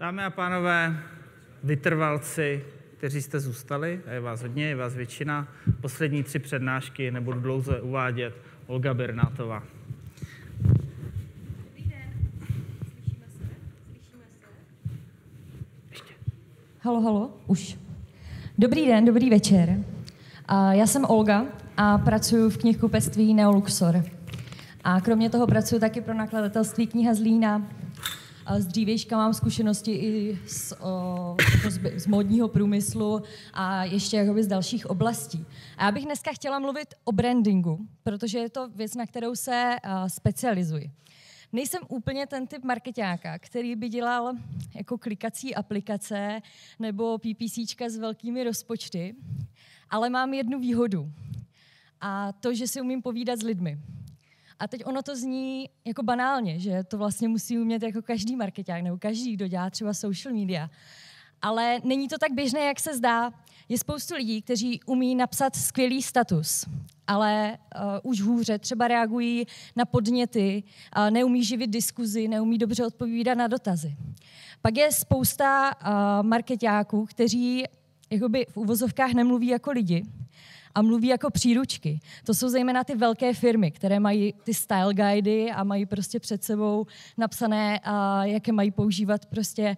Dámy a pánové, vytrvalci, kteří jste zůstali, a je vás hodně, je vás většina, poslední 3 přednášky nebudu dlouze uvádět, Olga Bernátová. Dobrý den, slyšíme se? Ještě. Halo, už. Dobrý den, dobrý večer. Já jsem Olga a pracuji v knihkupectví Neoluxor. A kromě toho pracuji taky pro nakladatelství Kniha Zlína. Z dřívějška mám zkušenosti i z módního průmyslu a ještě jakoby z dalších oblastí. A já bych dneska chtěla mluvit o brandingu, protože je to věc, na kterou se specializuji. Nejsem úplně ten typ markeťáka, který by dělal jako klikací aplikace nebo PPCčka s velkými rozpočty, ale mám jednu výhodu. A to, že si umím povídat s lidmi. A teď ono to zní jako banálně, že to vlastně musí umět jako každý markeťák nebo každý, kdo dělá třeba social media. Ale není to tak běžné, jak se zdá. Je spoustu lidí, kteří umí napsat skvělý status, ale už hůře třeba reagují na podněty, neumí živit diskuzi, neumí dobře odpovídat na dotazy. Pak je spousta markeťáků, kteří jakoby v uvozovkách nemluví jako lidi, a mluví jako příručky. To jsou zejména ty velké firmy, které mají ty style guidy a mají prostě před sebou napsané, jaké mají používat prostě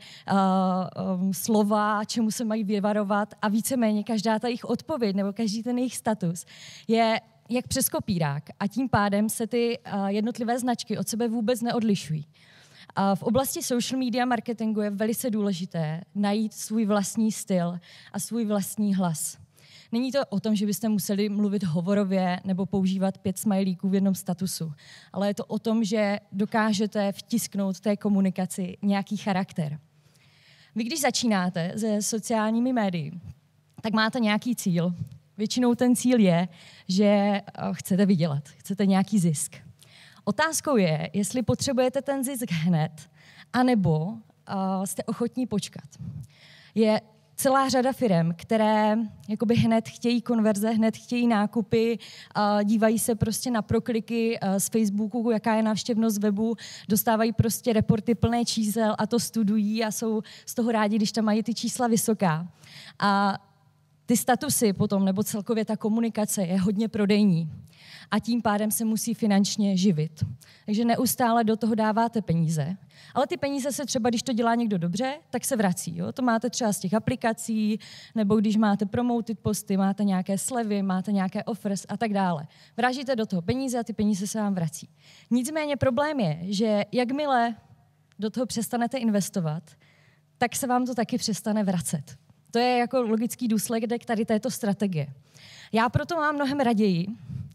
slova, čemu se mají vyvarovat a víceméně každá ta jejich odpověď nebo každý ten jejich status je jak přes kopírák a tím pádem se ty jednotlivé značky od sebe vůbec neodlišují. V oblasti social media marketingu je velice důležité najít svůj vlastní styl a svůj vlastní hlas. Není to o tom, že byste museli mluvit hovorově nebo používat 5 smajlíků v jednom statusu, ale je to o tom, že dokážete vtisknout té komunikaci nějaký charakter. Vy, když začínáte se sociálními médii, tak máte nějaký cíl. Většinou ten cíl je, že chcete vydělat, chcete nějaký zisk. Otázkou je, jestli potřebujete ten zisk hned, anebo jste ochotní počkat. Je celá řada firem, které jakoby hned chtějí konverze, hned chtějí nákupy, dívají se prostě na prokliky z Facebooku, jaká je návštěvnost webu, dostávají prostě reporty plné čísel a to studují a jsou z toho rádi, když tam mají ty čísla vysoká. A ty statusy potom, nebo celkově ta komunikace je hodně prodejní. A tím pádem se musí finančně živit. Takže neustále do toho dáváte peníze. Ale ty peníze se třeba, když to dělá někdo dobře, tak se vrací. Jo? To máte třeba z těch aplikací, nebo když máte promoted posty, máte nějaké slevy, máte nějaké offers a tak dále. Vrážíte do toho peníze a ty peníze se vám vrací. Nicméně problém je, že jakmile do toho přestanete investovat, tak se vám to taky přestane vracet. To je jako logický důsledek tady této strategie. Já proto mám mnohem raději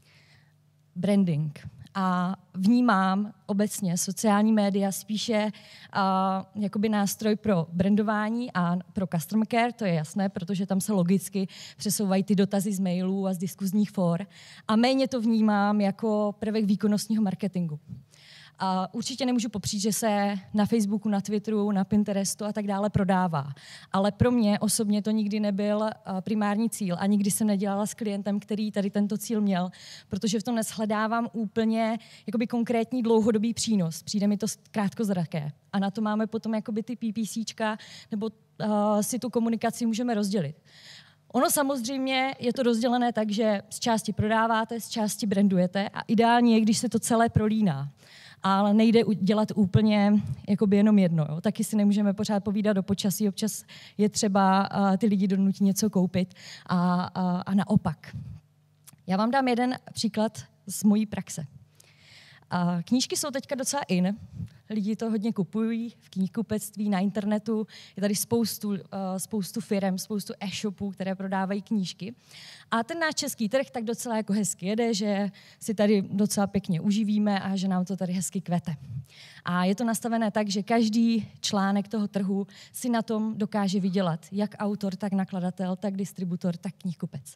branding a vnímám obecně sociální média spíše jakoby nástroj pro brandování a pro customer care, to je jasné, protože tam se logicky přesouvají ty dotazy z mailů a z diskuzních for a méně to vnímám jako prvek výkonnostního marketingu. Určitě nemůžu popřít, že se na Facebooku, na Twitteru, na Pinterestu a tak dále prodává. Ale pro mě osobně to nikdy nebyl primární cíl a nikdy jsem nedělala s klientem, který tady tento cíl měl, protože v tom neshledávám úplně jakoby konkrétní dlouhodobý přínos. Přijde mi to krátkozraké. A na to máme potom jakoby ty PPCčka, nebo si tu komunikaci můžeme rozdělit. Ono samozřejmě je to rozdělené tak, že z části prodáváte, z části brandujete a ideální je, když se to celé prolíná. Ale nejde dělat úplně jakoby jenom jedno. Jo. Taky si nemůžeme pořád povídat o počasí, občas je třeba ty lidi donutit něco koupit a naopak. Já vám dám jeden příklad z mojí praxe. Knížky jsou teďka docela in. Lidi to hodně kupují v knihkupectví, na internetu. Je tady spoustu firem, spoustu e-shopů, které prodávají knížky. A ten náš český trh tak docela jako hezky jede, že si tady docela pěkně uživíme a že nám to tady hezky kvete. A je to nastavené tak, že každý článek toho trhu si na tom dokáže vydělat. Jak autor, tak nakladatel, tak distributor, tak knihkupec.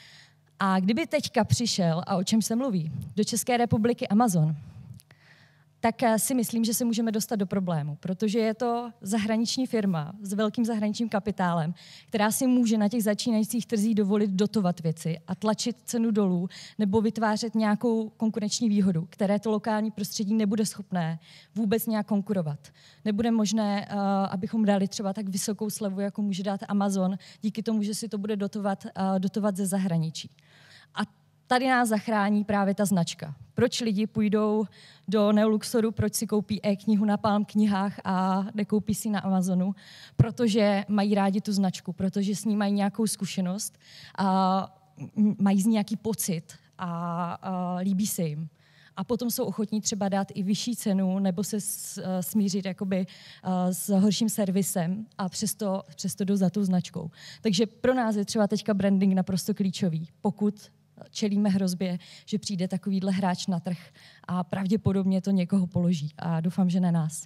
A kdyby teďka přišel, a o čem se mluví, do České republiky Amazon, tak si myslím, že se můžeme dostat do problému, protože je to zahraniční firma s velkým zahraničním kapitálem, která si může na těch začínajících trzích dovolit dotovat věci a tlačit cenu dolů nebo vytvářet nějakou konkurenční výhodu, které to lokální prostředí nebude schopné vůbec nějak konkurovat. Nebude možné, abychom dali třeba tak vysokou slevu, jako může dát Amazon, díky tomu, že si to bude dotovat ze zahraničí. A tady nás zachrání právě ta značka. Proč lidi půjdou do Neoluxoru, proč si koupí e-knihu na Palm knihách a nekoupí si na Amazonu? Protože mají rádi tu značku, protože s ní mají nějakou zkušenost a mají z ní nějaký pocit a líbí se jim. A potom jsou ochotní třeba dát i vyšší cenu nebo se smířit jakoby s horším servisem a přesto jdou za tou značkou. Takže pro nás je třeba teďka branding naprosto klíčový, pokud čelíme hrozbě, že přijde takovýhle hráč na trh a pravděpodobně to někoho položí. A doufám, že ne nás.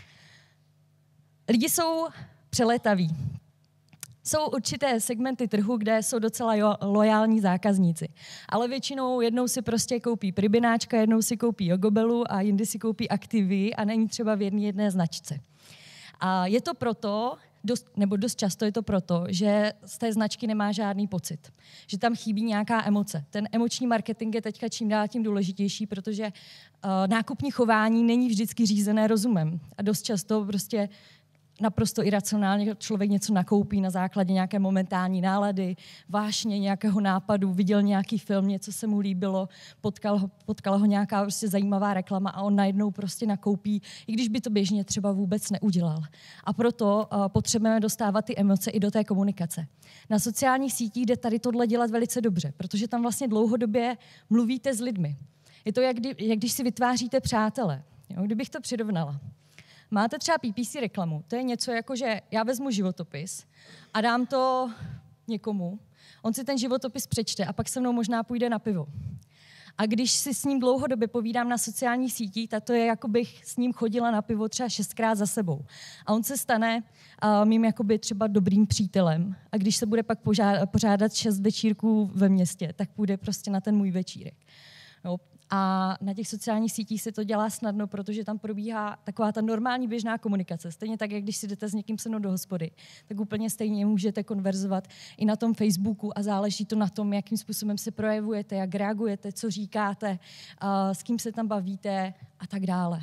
Lidi jsou přelétaví. Jsou určité segmenty trhu, kde jsou docela lojální zákazníci. Ale většinou jednou si prostě koupí Pribináčka, jednou si koupí Jogobelu a jindy si koupí Activii a není třeba v jedné značce. A je to proto, dost často je to proto, že z té značky nemá žádný pocit. Že tam chybí nějaká emoce. Ten emoční marketing je teďka čím dál tím důležitější, protože nákupní chování není vždycky řízené rozumem. A dost často prostě naprosto iracionálně člověk něco nakoupí na základě nějaké momentální nálady, vášně, nějakého nápadu, viděl nějaký film, něco se mu líbilo, potkala ho nějaká prostě zajímavá reklama a on najednou prostě nakoupí, i když by to běžně třeba vůbec neudělal. A proto potřebujeme dostávat ty emoce i do té komunikace. Na sociálních sítích jde tady tohle dělat velice dobře, protože tam vlastně dlouhodobě mluvíte s lidmi. Je to, jak když si vytváříte přátele. Jo? Kdybych to přirovnala. Máte třeba PPC reklamu, to je něco jako, že já vezmu životopis a dám to někomu, on si ten životopis přečte a pak se mnou možná půjde na pivo. A když si s ním dlouhodobě povídám na sociálních sítích, tak to je, jako bych s ním chodila na pivo třeba 6krát za sebou. A on se stane mým jakoby třeba dobrým přítelem. A když se bude pak pořádat 6 večírků ve městě, tak půjde prostě na ten můj večírek. No. A na těch sociálních sítích se to dělá snadno, protože tam probíhá taková ta normální běžná komunikace. Stejně tak, jak když si jdete s někým se mnou do hospody, tak úplně stejně můžete konverzovat i na tom Facebooku a záleží to na tom, jakým způsobem se projevujete, jak reagujete, co říkáte, s kým se tam bavíte a tak dále.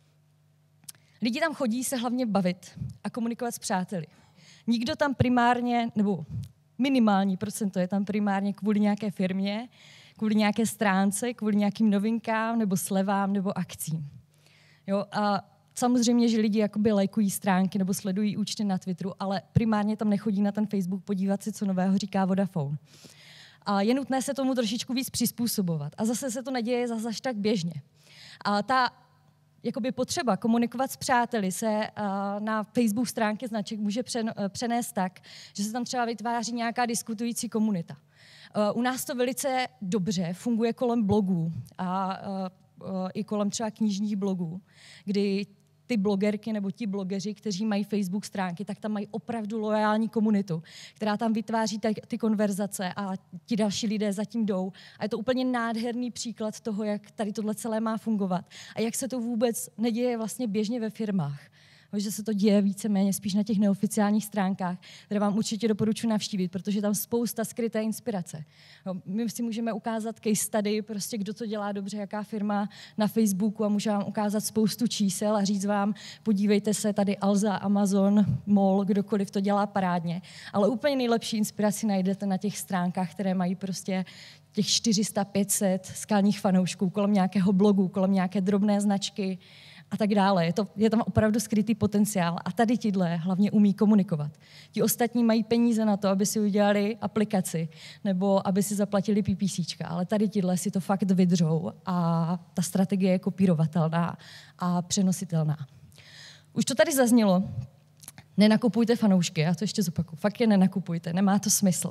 Lidi tam chodí se hlavně bavit a komunikovat s přáteli. Nikdo tam primárně, nebo minimální procento je tam primárně kvůli nějaké firmě, kvůli nějaké stránce, kvůli nějakým novinkám nebo slevám nebo akcím. Jo, a samozřejmě, že lidi jakoby lajkují stránky nebo sledují účty na Twitteru, ale primárně tam nechodí na ten Facebook podívat si, co nového říká Vodafone. A je nutné se tomu trošičku víc přizpůsobovat. A zase se to neděje zase tak běžně. A ta jakoby potřeba komunikovat s přáteli se na Facebook stránky značek může přenést tak, že se tam třeba vytváří nějaká diskutující komunita. U nás to velice dobře funguje kolem blogů a i kolem třeba knižních blogů, kdy ty blogerky nebo ti blogeři, kteří mají Facebook stránky, tak tam mají opravdu loajální komunitu, která tam vytváří ty konverzace a ti další lidé zatím jdou. A je to úplně nádherný příklad toho, jak tady tohle celé má fungovat a jak se to vůbec neděje vlastně běžně ve firmách. Že se to děje víceméně spíš na těch neoficiálních stránkách, které vám určitě doporučuji navštívit, protože tam spousta skryté inspirace. My si můžeme ukázat case study, prostě kdo to dělá dobře, jaká firma na Facebooku a může vám ukázat spoustu čísel a říct vám, podívejte se, tady Alza, Amazon, MOL, kdokoliv to dělá parádně. Ale úplně nejlepší inspiraci najdete na těch stránkách, které mají prostě těch 400-500 skalních fanoušků kolem nějakého blogu, kolem nějaké drobné značky, a tak dále. Je tam opravdu skrytý potenciál a tady tidle hlavně umí komunikovat. Ti ostatní mají peníze na to, aby si udělali aplikaci nebo aby si zaplatili PPCčka, ale tady tidle si to fakt vydřou a ta strategie je kopírovatelná a přenositelná. Už to tady zaznělo, nenakupujte fanoušky, já to ještě zopakuju, fakt je nenakupujte, nemá to smysl.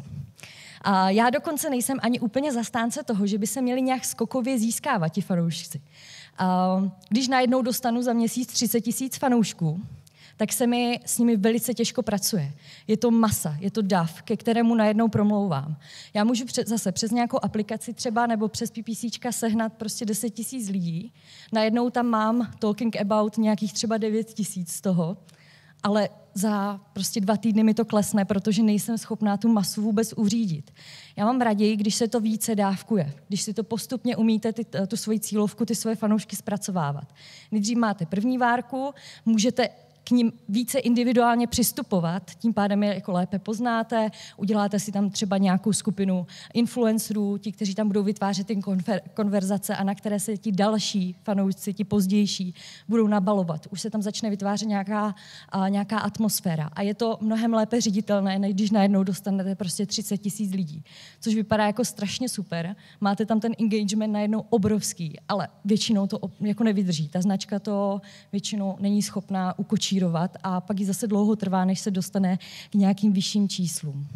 A já dokonce nejsem ani úplně zastánce toho, že by se měli nějak skokově získávat ti fanoušci. Když najednou dostanu za měsíc 30 000 fanoušků, tak se mi s nimi velice těžko pracuje. Je to masa, je to dav, ke kterému najednou promlouvám. Já můžu zase přes nějakou aplikaci třeba nebo přes PPCčka sehnat prostě 10 000 lidí, najednou tam mám talking about nějakých třeba 9 000 z toho, ale za prostě 2 týdny mi to klesne, protože nejsem schopná tu masu vůbec uřídit. Já mám raději, když se to více dávkuje, když si to postupně umíte tu svoji cílovku, ty svoje fanoušky zpracovávat. Nejdřív máte první várku, můžete k ním více individuálně přistupovat, tím pádem je jako lépe poznáte, uděláte si tam třeba nějakou skupinu influencerů, ti, kteří tam budou vytvářet ty konverzace a na které se ti další fanoušci, ti pozdější, budou nabalovat. Už se tam začne vytvářet nějaká atmosféra a je to mnohem lépe ředitelné, než když najednou dostanete prostě 30 000 lidí, což vypadá jako strašně super. Máte tam ten engagement najednou obrovský, ale většinou to jako nevydrží. Ta značka to většinou není schopná ukočírovat a pak jí zase dlouho trvá, než se dostane k nějakým vyšším číslům.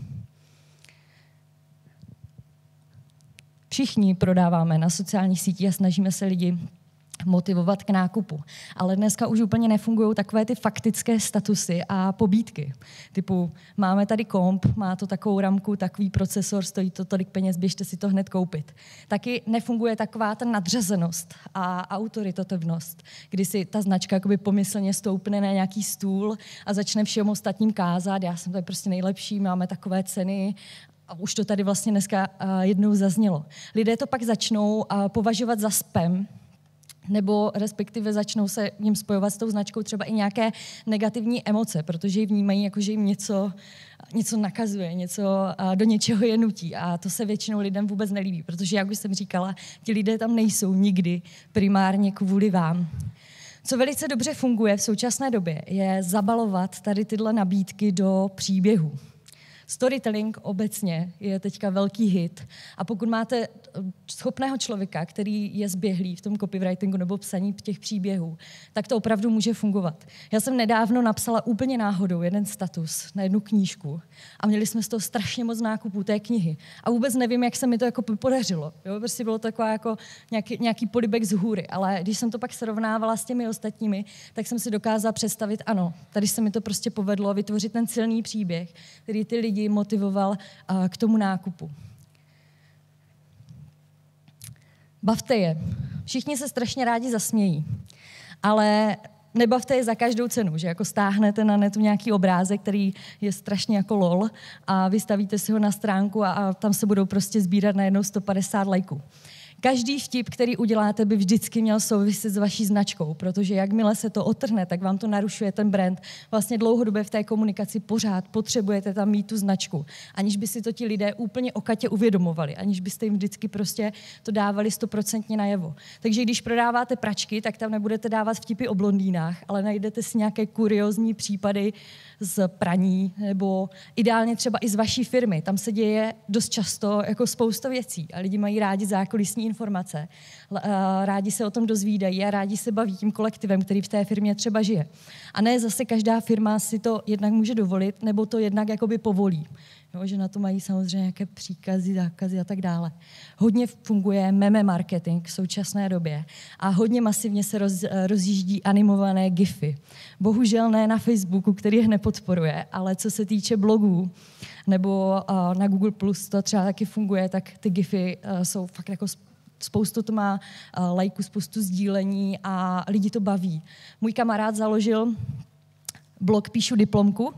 Všichni prodáváme na sociálních sítích a snažíme se lidi motivovat k nákupu. Ale dneska už úplně nefungují takové ty faktické statusy a pobídky. Typu, máme tady komp, má to takovou ramku, takový procesor, stojí to tolik peněz, běžte si to hned koupit. Taky nefunguje taková ta nadřazenost a autoritativnost, kdy si ta značka jakoby pomyslně stoupne na nějaký stůl a začne všem ostatním kázat, já jsem tady prostě nejlepší, máme takové ceny. A už to tady vlastně dneska jednou zaznělo. Lidé to pak začnou považovat za spam, nebo respektive začnou se jim spojovat s tou značkou třeba i nějaké negativní emoce, protože ji vnímají, jako že jim něco nakazuje, do něčeho je nutí. A to se většinou lidem vůbec nelíbí, protože, jak už jsem říkala, ti lidé tam nejsou nikdy primárně kvůli vám. Co velice dobře funguje v současné době, je zabalovat tady tyhle nabídky do příběhu. Storytelling obecně je teďka velký hit a pokud máte schopného člověka, který je zběhlý v tom copywritingu nebo psaní těch příběhů, tak to opravdu může fungovat. Já jsem nedávno napsala úplně náhodou jeden status na jednu knížku a měli jsme z toho strašně moc nákupů té knihy. A vůbec nevím, jak se mi to jako podařilo. Jo? Prostě bylo to jako nějaký polibek z hůry, ale když jsem to pak srovnávala s těmi ostatními, tak jsem si dokázala představit, ano, tady se mi to prostě povedlo vytvořit ten silný příběh, který ty lidi motivoval k tomu nákupu. Bavte je. Všichni se strašně rádi zasmějí, ale nebavte je za každou cenu, že jako stáhnete na netu nějaký obrázek, který je strašně jako lol a vystavíte si ho na stránku a tam se budou prostě sbírat najednou 150 lajků. Každý vtip, který uděláte, by vždycky měl souviset s vaší značkou, protože jakmile se to otrhne, tak vám to narušuje ten brand. Vlastně dlouhodobě v té komunikaci pořád potřebujete tam mít tu značku, aniž by si to ti lidé úplně okatě uvědomovali, aniž byste jim vždycky prostě to dávali 100% najevo. Takže když prodáváte pračky, tak tam nebudete dávat vtipy o blondýnách, ale najdete si nějaké kuriózní případy z praní nebo ideálně třeba i z vaší firmy. Tam se děje dost často jako spousta věcí a lidi mají rádi zákulisní informace. Rádi se o tom dozvídají a rádi se baví tím kolektivem, který v té firmě třeba žije. A ne zase každá firma si to jednak může dovolit, nebo to jednak jakoby povolí. Jo, že na to mají samozřejmě nějaké příkazy, zákazy a tak dále. Hodně funguje meme marketing v současné době a hodně masivně se rozjíždí animované gify. Bohužel ne na Facebooku, který je nepodporuje, ale co se týče blogů nebo na Google+, to třeba taky funguje, tak ty gify jsou fakt jako spoustu to má lajků, spoustu sdílení a lidi to baví. Můj kamarád založil blog Píšu diplomku,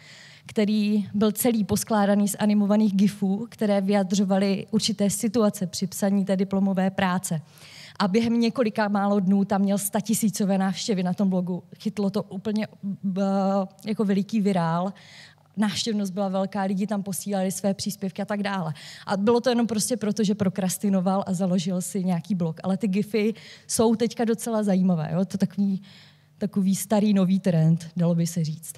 který byl celý poskládaný z animovaných gifů, které vyjadřovaly určité situace při psaní té diplomové práce. A během několika málo dnů tam měl 100 000 návštěvy na tom blogu. Chytlo to úplně jako veliký virál. Návštěvnost byla velká, lidi tam posílali své příspěvky a tak dále. A bylo to jenom prostě proto, že prokrastinoval a založil si nějaký blog. Ale ty gify jsou teďka docela zajímavé. Jo? To takový starý nový trend, dalo by se říct.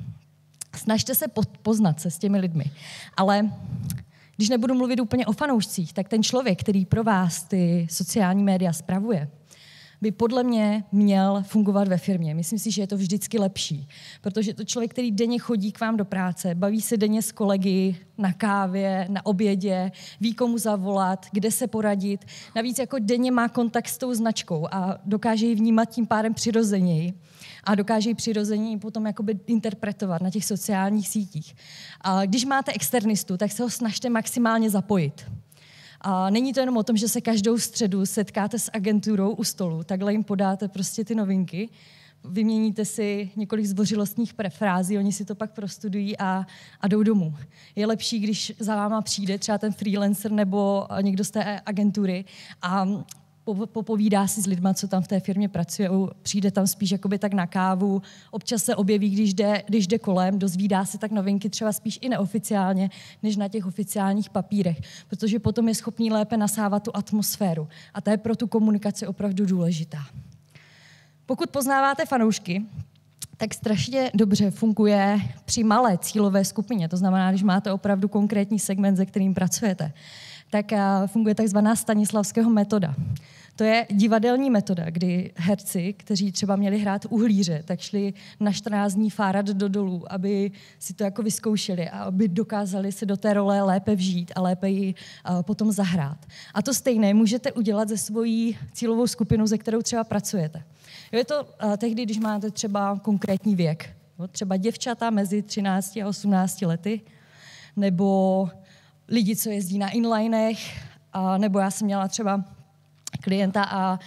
Snažte se poznat se s těmi lidmi. Ale když nebudu mluvit úplně o fanoušcích, tak ten člověk, který pro vás ty sociální média spravuje, by podle mě měl fungovat ve firmě. Myslím si, že je to vždycky lepší, protože to člověk, který denně chodí k vám do práce, baví se denně s kolegy na kávě, na obědě, ví, komu zavolat, kde se poradit. Navíc jako denně má kontakt s tou značkou a dokáže ji vnímat tím pádem přirozeněji a dokáže ji přirozeněji potom jakoby interpretovat na těch sociálních sítích. A když máte externistu, tak se ho snažte maximálně zapojit. A není to jenom o tom, že se každou středu setkáte s agenturou u stolu, takhle jim podáte prostě ty novinky, vyměníte si několik zdvořilostních frází, oni si to pak prostudují a jdou domů. Je lepší, když za váma přijde třeba ten freelancer nebo někdo z té agentury a popovídá si s lidma, co tam v té firmě pracují, přijde tam spíš jakoby tak na kávu, občas se objeví, když jde kolem, dozvídá se tak novinky třeba spíš i neoficiálně, než na těch oficiálních papírech, protože potom je schopný lépe nasávat tu atmosféru a ta je pro tu komunikaci opravdu důležitá. Pokud poznáváte fanoušky, tak strašně dobře funguje při malé cílové skupině, to znamená, když máte opravdu konkrétní segment, se kterým pracujete, tak funguje takzvaná Stanislavského metoda. To je divadelní metoda, kdy herci, kteří třeba měli hrát uhlíře, tak šli na 14 dní fárat do dolů, aby si to jako vyzkoušeli a aby dokázali se do té role lépe vžít a lépe ji potom zahrát. A to stejné můžete udělat se svojí cílovou skupinou, se kterou třeba pracujete. Je to tehdy, když máte třeba konkrétní věk. Třeba děvčata mezi 13 a 18 lety, nebo lidi, co jezdí na inlinech, nebo já jsem měla třeba klienta a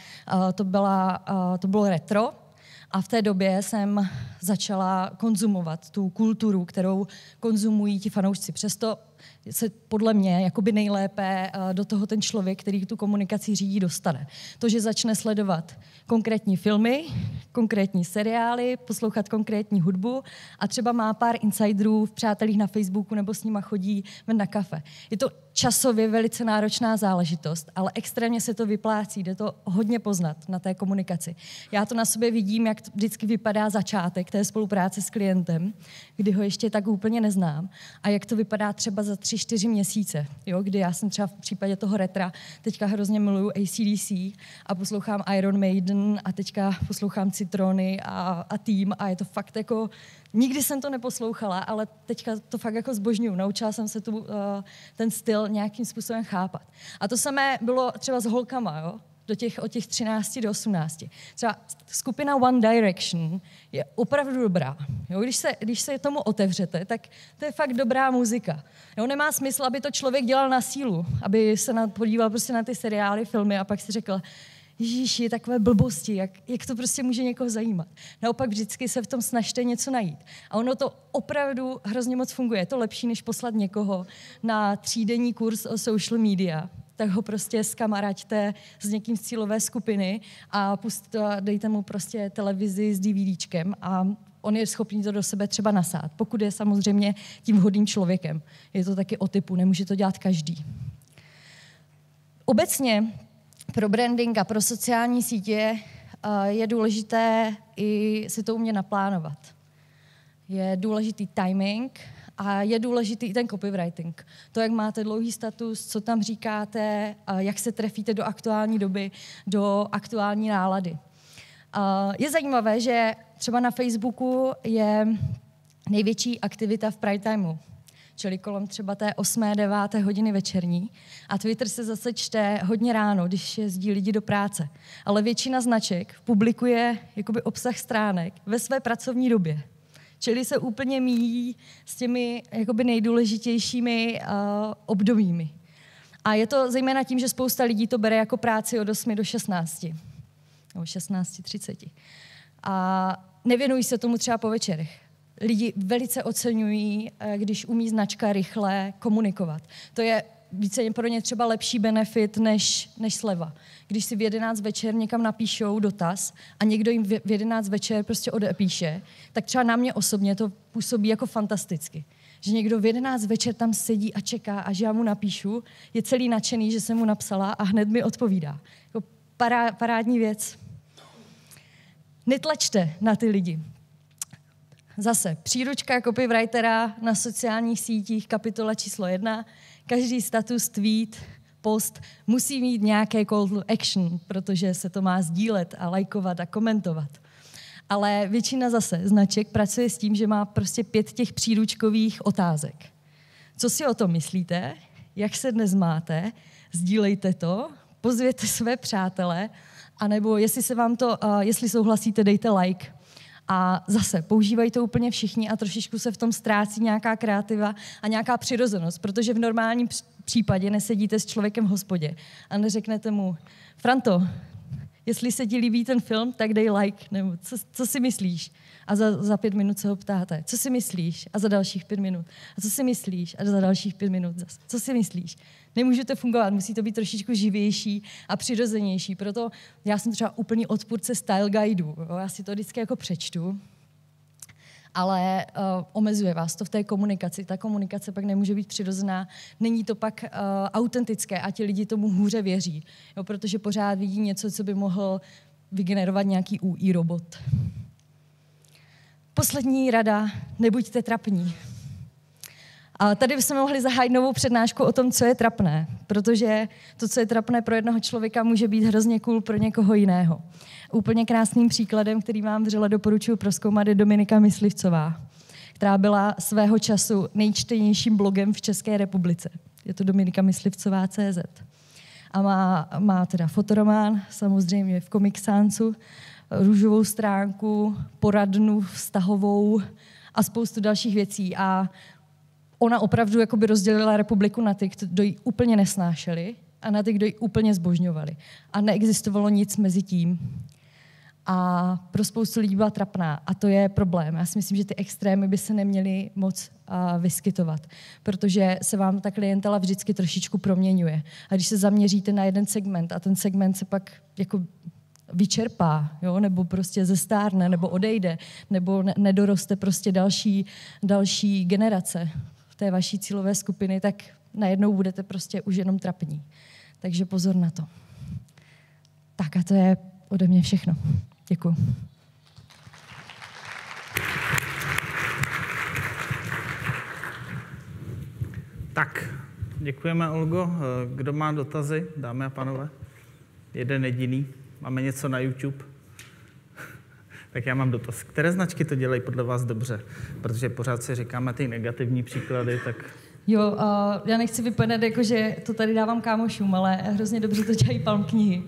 to bylo retro. A v té době jsem začala konzumovat tu kulturu, kterou konzumují ti fanoušci. Přesto se podle mě jakoby nejlépe do toho ten člověk, který tu komunikaci řídí, dostane. To, že začne sledovat konkrétní filmy, konkrétní seriály, poslouchat konkrétní hudbu a třeba má pár insiderů v přátelích na Facebooku nebo s nima chodí ven na kafe. Je to časově velice náročná záležitost, ale extrémně se to vyplácí, jde to hodně poznat na té komunikaci. Já to na sobě vidím, jak vždycky vypadá začátek té spolupráce s klientem, kdy ho ještě tak úplně neznám, a jak to vypadá třeba za 3-4 měsíce, jo, kdy já jsem třeba v případě toho retra teďka hrozně miluju AC/DC a poslouchám Iron Maiden a teďka poslouchám Citrony a Team a je to fakt jako, nikdy jsem to neposlouchala, ale teďka to fakt jako zbožňuju. Naučila jsem se ten styl nějakým způsobem chápat. A to samé bylo třeba s holkama, jo? Od těch 13 do 18. Třeba skupina One Direction je opravdu dobrá. Jo, když se tomu otevřete, tak to je fakt dobrá muzika. Jo, nemá smysl, aby to člověk dělal na sílu, aby se podíval prostě na ty seriály, filmy a pak si řekl, ježiši, takové blbosti, jak to prostě může někoho zajímat. Naopak vždycky se v tom snažte něco najít. A ono to opravdu hrozně moc funguje. Je to lepší, než poslat někoho na 3denní kurz o social media. Tak ho prostě zkamaráďte s někým z cílové skupiny a dejte mu prostě televizi s DVDčkem a on je schopný to do sebe třeba nasát, pokud je samozřejmě tím vhodným člověkem. Je to taky o typu, nemůže to dělat každý. Obecně pro branding a pro sociální sítě je důležité i si to umět naplánovat. Je důležitý timing a je důležitý i ten copywriting. To, jak máte dlouhý status, co tam říkáte, jak se trefíte do aktuální doby, do aktuální nálady. Je zajímavé, že třeba na Facebooku je největší aktivita v prime timeu, čili kolem třeba té 8. 9. hodiny večerní. A Twitter se zase čte hodně ráno, když jezdí lidi do práce. Ale většina značek publikuje jakoby obsah stránek ve své pracovní době. Čili se úplně míjí s těmi jakoby nejdůležitějšími obdobími. A je to zejména tím, že spousta lidí to bere jako práci od 8 do 16. Nebo 16:30. A nevěnují se tomu třeba po večerech. Lidi velice oceňují, když umí značka rychle komunikovat. To je více pro ně třeba lepší benefit než sleva. Když si v 11 večer někam napíšou dotaz a někdo jim v 11 večer prostě odepíše, tak třeba na mě osobně to působí jako fantasticky. Že někdo v 11 večer tam sedí a čeká a že já mu napíšu, je celý nadšený, že jsem mu napsala a hned mi odpovídá. Jako parádní věc. Netlačte na ty lidi. Zase, příručka copywritera na sociálních sítích, kapitola číslo 1. Každý status, tweet post musí mít nějaké call to action, protože se to má sdílet a lajkovat a komentovat. Ale většina zase značek pracuje s tím, že má prostě 5 těch příručkových otázek. Co si o tom myslíte? Jak se dnes máte? Sdílejte to, pozvěte své přátele, anebo jestli souhlasíte, dejte like. A zase používají to úplně všichni a trošičku se v tom ztrácí nějaká kreativa a nějaká přirozenost, protože v normálním případě nesedíte s člověkem v hospodě a neřeknete mu: Franto, jestli se ti líbí ten film, tak dej like, nebo co si myslíš? A za 5 minut se ho ptáte: co si myslíš? A za dalších 5 minut. A co si myslíš? A za dalších 5 minut zase. Co si myslíš? Nemůže to fungovat, musí to být trošičku živější a přirozenější. Proto já jsem třeba úplný odpůrce style guideů. Já si to vždycky jako přečtu, ale omezuje vás to v té komunikaci. Ta komunikace pak nemůže být přirozená, není to pak autentické a ti lidi tomu hůře věří, jo, protože pořád vidí něco, co by mohl vygenerovat nějaký UI robot. Poslední rada: nebuďte trapní. A tady bychom mohli zahájit novou přednášku o tom, co je trapné, protože to, co je trapné pro jednoho člověka, může být hrozně cool pro někoho jiného. Úplně krásným příkladem, který vám vřele doporučuji prozkoumat, je Dominika Myslivcová, která byla svého času nejčtenějším blogem v České republice. Je to dominikamyslivcová.cz. A má teda fotoromán, samozřejmě v Comic Sansu, růžovou stránku, poradnu vztahovou a spoustu dalších věcí. A ona opravdu jakoby rozdělila republiku na ty, kdo ji úplně nesnášeli, a na ty, kdo ji úplně zbožňovali. A neexistovalo nic mezi tím. A pro spoustu lidí byla trapná. A to je problém. Já si myslím, že ty extrémy by se neměly moc vyskytovat, protože se vám ta klientela vždycky trošičku proměňuje. A když se zaměříte na jeden segment a ten segment se pak jako vyčerpá, jo? Nebo prostě zestárne, nebo odejde, nebo nedoroste prostě další generace té vaší cílové skupiny, tak najednou budete prostě už jenom trapní. Takže pozor na to. Tak a to je ode mě všechno. Děkuju. Tak, děkujeme, Olgo. Kdo má dotazy, dámy a pánové? Jeden jediný. Máme něco na YouTube? Tak já mám dotaz. Které značky to dělají podle vás dobře? Protože pořád si říkáme ty negativní příklady, tak... Jo, já nechci vypadat jako, že to tady dávám kámošům, ale hrozně dobře to dělají Palm knihy.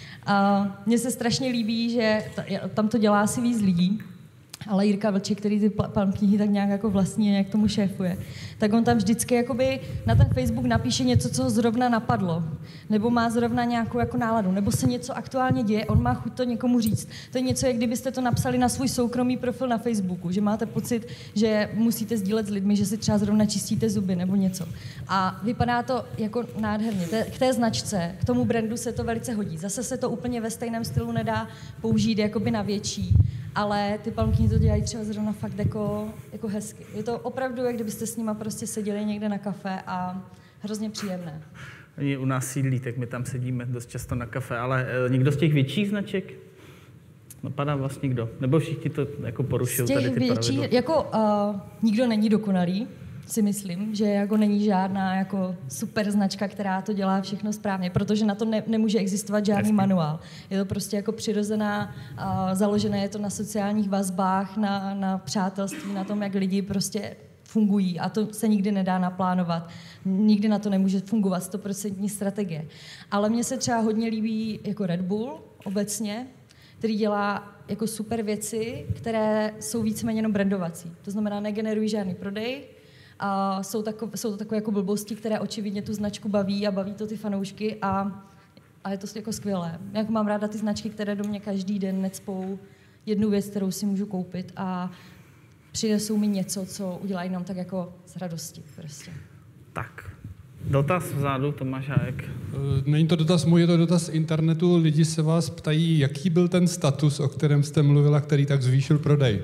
Mně se strašně líbí, že tam to dělá asi víc lidí, ale Jirka Vlček, který ty Palm knihy tak nějak jako vlastní, nějak tomu šéfuje, tak on tam vždycky jakoby na ten Facebook napíše něco, co ho zrovna napadlo, nebo má zrovna nějakou jako náladu, nebo se něco aktuálně děje, on má chuť to někomu říct. To je něco, jak kdybyste to napsali na svůj soukromý profil na Facebooku, že máte pocit, že musíte sdílet s lidmi, že si třeba zrovna čistíte zuby nebo něco. A vypadá to jako nádherně. K té značce, k tomu brandu se to velice hodí. Zase se to úplně ve stejném stylu nedá použít jakoby na větší, ale ty Palm knihy to dělají třeba zrovna fakt jako hezky. Je to opravdu, jak kdybyste s nima prostě seděli někde na kafe a hrozně příjemné. Oni u nás sídlí, tak my tam sedíme dost často na kafe, ale někdo z těch větších značek? Napadá vás někdo? Nebo všichni to jako porušují tady ty pravidla? Jako nikdo není dokonalý, si myslím, že jako není žádná jako super značka, která to dělá všechno správně, protože na to nemůže existovat žádný manuál. Je to prostě jako přirozená, založené je to na sociálních vazbách, na přátelství, na tom, jak lidi prostě fungují a to se nikdy nedá naplánovat. Nikdy na to nemůže fungovat 100% strategie. Ale mně se třeba hodně líbí jako Red Bull obecně, který dělá jako super věci, které jsou víceméně jenom brandovací. To znamená, negenerují žádný prodej, a jsou to takové jako blbosti, které očividně tu značku baví a baví to ty fanoušky a je to jako skvělé. Jak mám ráda ty značky, které do mě každý den necpou jednu věc, kterou si můžu koupit a přinesou mi něco, co udělají nám tak jako z radosti prostě. Tak, dotaz vzadu, Tomáš Hájek. Není to dotaz můj, je to dotaz internetu. Lidi se vás ptají, jaký byl ten status, o kterém jste mluvila, který tak zvýšil prodej?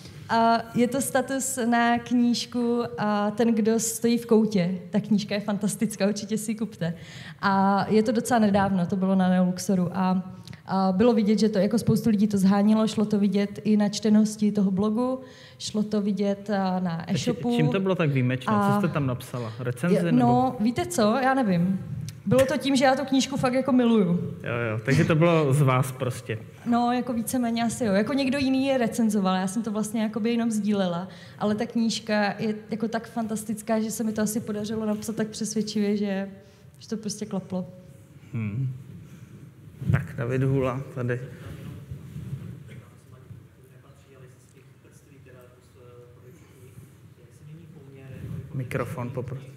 Je to status na knížku Ten, kdo stojí v koutě. Ta knížka je fantastická, určitě si ji kupte. A je to docela nedávno, to bylo na Neoluxoru. A bylo vidět, že to jako spoustu lidí to zhánilo, šlo to vidět i na čtenosti toho blogu, šlo to vidět na e-shopu. Čím to bylo tak výjimečné? Co jste tam napsala? Recenzi? No, víte co? Já nevím. Bylo to tím, že já tu knížku fakt jako miluju. Jo, takže to bylo z vás prostě. No, jako víceméně asi jo. Jako někdo jiný je recenzoval, já jsem to vlastně jakoby jenom sdílela, ale ta knížka je jako tak fantastická, že se mi to asi podařilo napsat tak přesvědčivě, že to prostě klaplo. Tak, David Hůla tady. Mikrofon poprosím.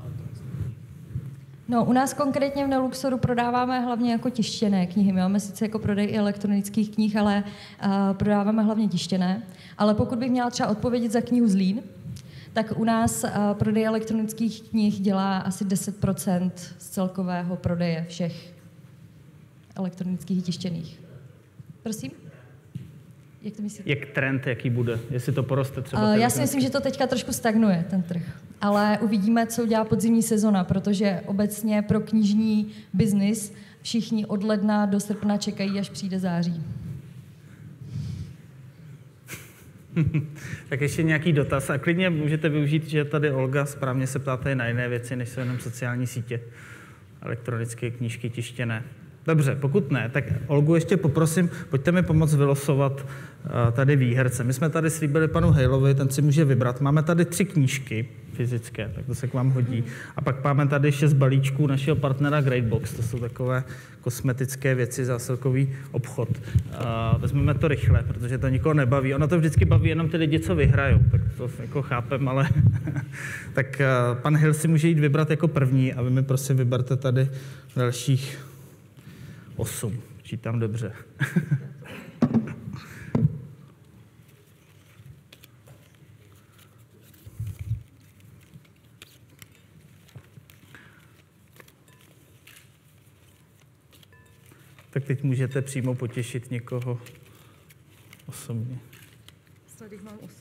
No, u nás konkrétně v Neluxoru prodáváme hlavně jako tištěné knihy. My máme sice jako prodej i elektronických knih, ale prodáváme hlavně tištěné. Ale pokud bych měla třeba odpovědět za knihu Zlín, tak u nás prodej elektronických knih dělá asi 10% z celkového prodeje všech elektronických i tištěných. Prosím? Jak to myslíte? Jak trend, jaký bude? Jestli to poroste třeba? Já si myslím, že to teďka trošku stagnuje, ten trh. Ale uvidíme, co udělá podzimní sezona, protože obecně pro knižní biznis všichni od ledna do srpna čekají, až přijde září. Tak ještě nějaký dotaz. A klidně můžete využít, že tady Olga správně se ptáte na jiné věci, než jsou jenom sociální sítě, elektronické knížky tištěné. Dobře, pokud ne, tak Olgu ještě poprosím, pojďte mi pomoct vylosovat tady výherce. My jsme tady slíbili panu Hejlovi, ten si může vybrat. Máme tady 3 knížky fyzické, tak to se k vám hodí. A pak máme tady 6 balíčků našeho partnera Greatbox, to jsou takové kosmetické věci, zásilkový obchod. Vezmeme to rychle, protože to nikoho nebaví. Ono to vždycky baví jenom ty lidi, co vyhrajou, tak to jako chápem, ale tak pan Hill si může jít vybrat jako první a vy mi prosím vyberte tady dalších 8. Čítám dobře. Tak teď můžete přímo potěšit někoho osobně. Tady mám 8.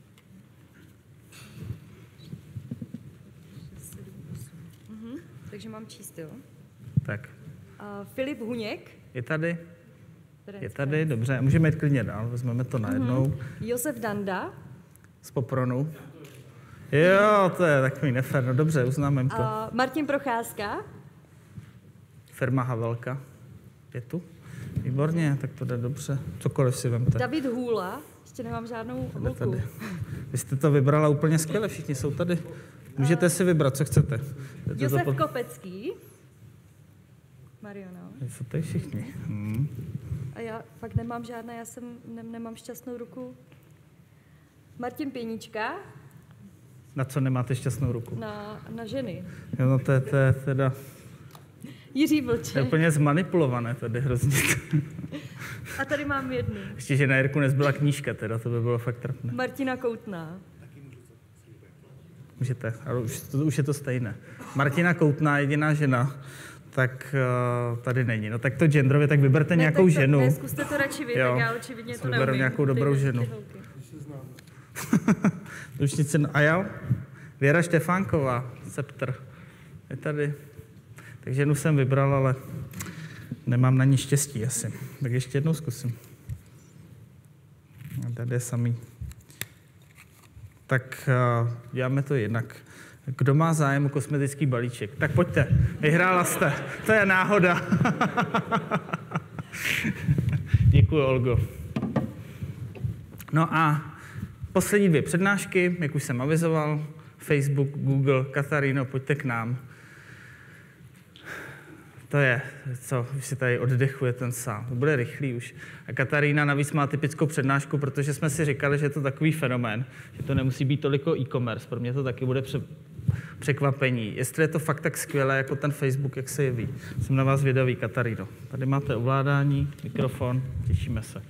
6, 7, 8. Takže mám číst, jo? Tak. Filip Huněk. Je tady? Je tady, dobře. Můžeme jít klidně dál, vezmeme to najednou. Josef Danda. Z Popronu. Jo, to je takový nefér, no dobře, uznáme to. Martin Procházka. Firma Havelka. Je tu? Výborně, tak to jde dobře. Cokoliv si vemte. David Hůla. Ještě nemám žádnou holku. Vy jste to vybrala úplně skvěle, všichni jsou tady. Můžete si vybrat, co chcete. Josef Kopecký. Mariona. Jsou tady všichni. A já fakt nemám žádné, nemám šťastnou ruku. Martin Pěnička. Na co nemáte šťastnou ruku? Na ženy. Jo, no to je teda... Jiří Vlček. To je úplně zmanipulované tady hrozně. A tady mám jednu. Ještě, že na Jirku nezbyla knížka teda, to by bylo fakt trapné. Martina Koutná. Můžete, ale už je to stejné. Martina Koutná, jediná žena, tak tady není. No tak to genderově, tak vyberte nějakou ženu. Ne, zkuste to radši vy, tak já očividně to neumím. Nějakou dobrou ženu. A já? Věra Štefánková, Sceptr. Je tady. Tak ženu jsem vybral, ale nemám na ní štěstí asi. Tak ještě jednou zkusím. A tady je samý. Tak děláme to jinak. Kdo má zájem o kosmetický balíček? Tak pojďte, vyhrála jste. To je náhoda. Děkuji, Olgo. No a poslední 2 přednášky, jak už jsem avizoval. Facebook, Google, Kataríno, pojďte k nám. To je, co už si tady oddechuje ten sál. To bude rychlý už. A Katarína navíc má typickou přednášku, protože jsme si říkali, že je to takový fenomén, že to nemusí být toliko e-commerce. Pro mě to taky bude překvapení. Jestli je to fakt tak skvělé, jako ten Facebook, jak se jeví. Jsem na vás vědavý, Kataríno. Tady máte ovládání, mikrofon, těšíme se.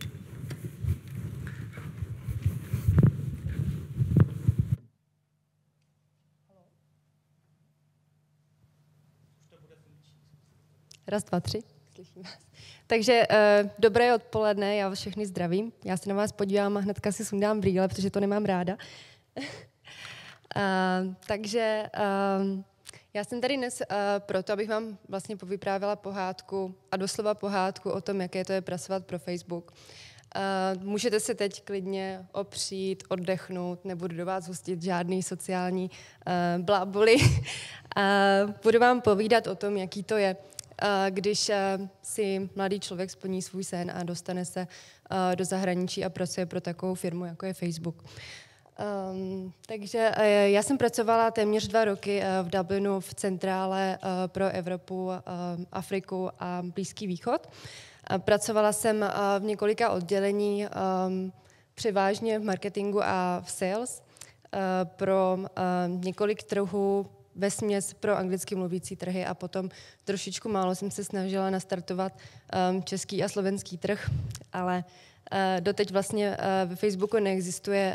Raz, dva, tři. Slyším vás. Takže dobré odpoledne, já vás všechny zdravím. Já se na vás podívám a hnedka si sundám brýle, protože to nemám ráda. Takže já jsem tady dnes proto, abych vám vlastně povyprávěla pohádku a doslova pohádku o tom, jaké to je pracovat pro Facebook. Můžete se teď klidně opřít, oddechnout, nebudu do vás hostit žádný sociální bláboli. Budu vám povídat o tom, jaký to je, když si mladý člověk splní svůj sen a dostane se do zahraničí a pracuje pro takovou firmu, jako je Facebook. Takže já jsem pracovala téměř 2 roky v Dublinu v centrále pro Evropu, Afriku a Blízký východ. Pracovala jsem v několika oddělení, převážně v marketingu a v sales, pro několik trhů, vesměs pro anglicky mluvící trhy a potom trošičku málo jsem se snažila nastartovat český a slovenský trh, ale doteď vlastně ve Facebooku neexistuje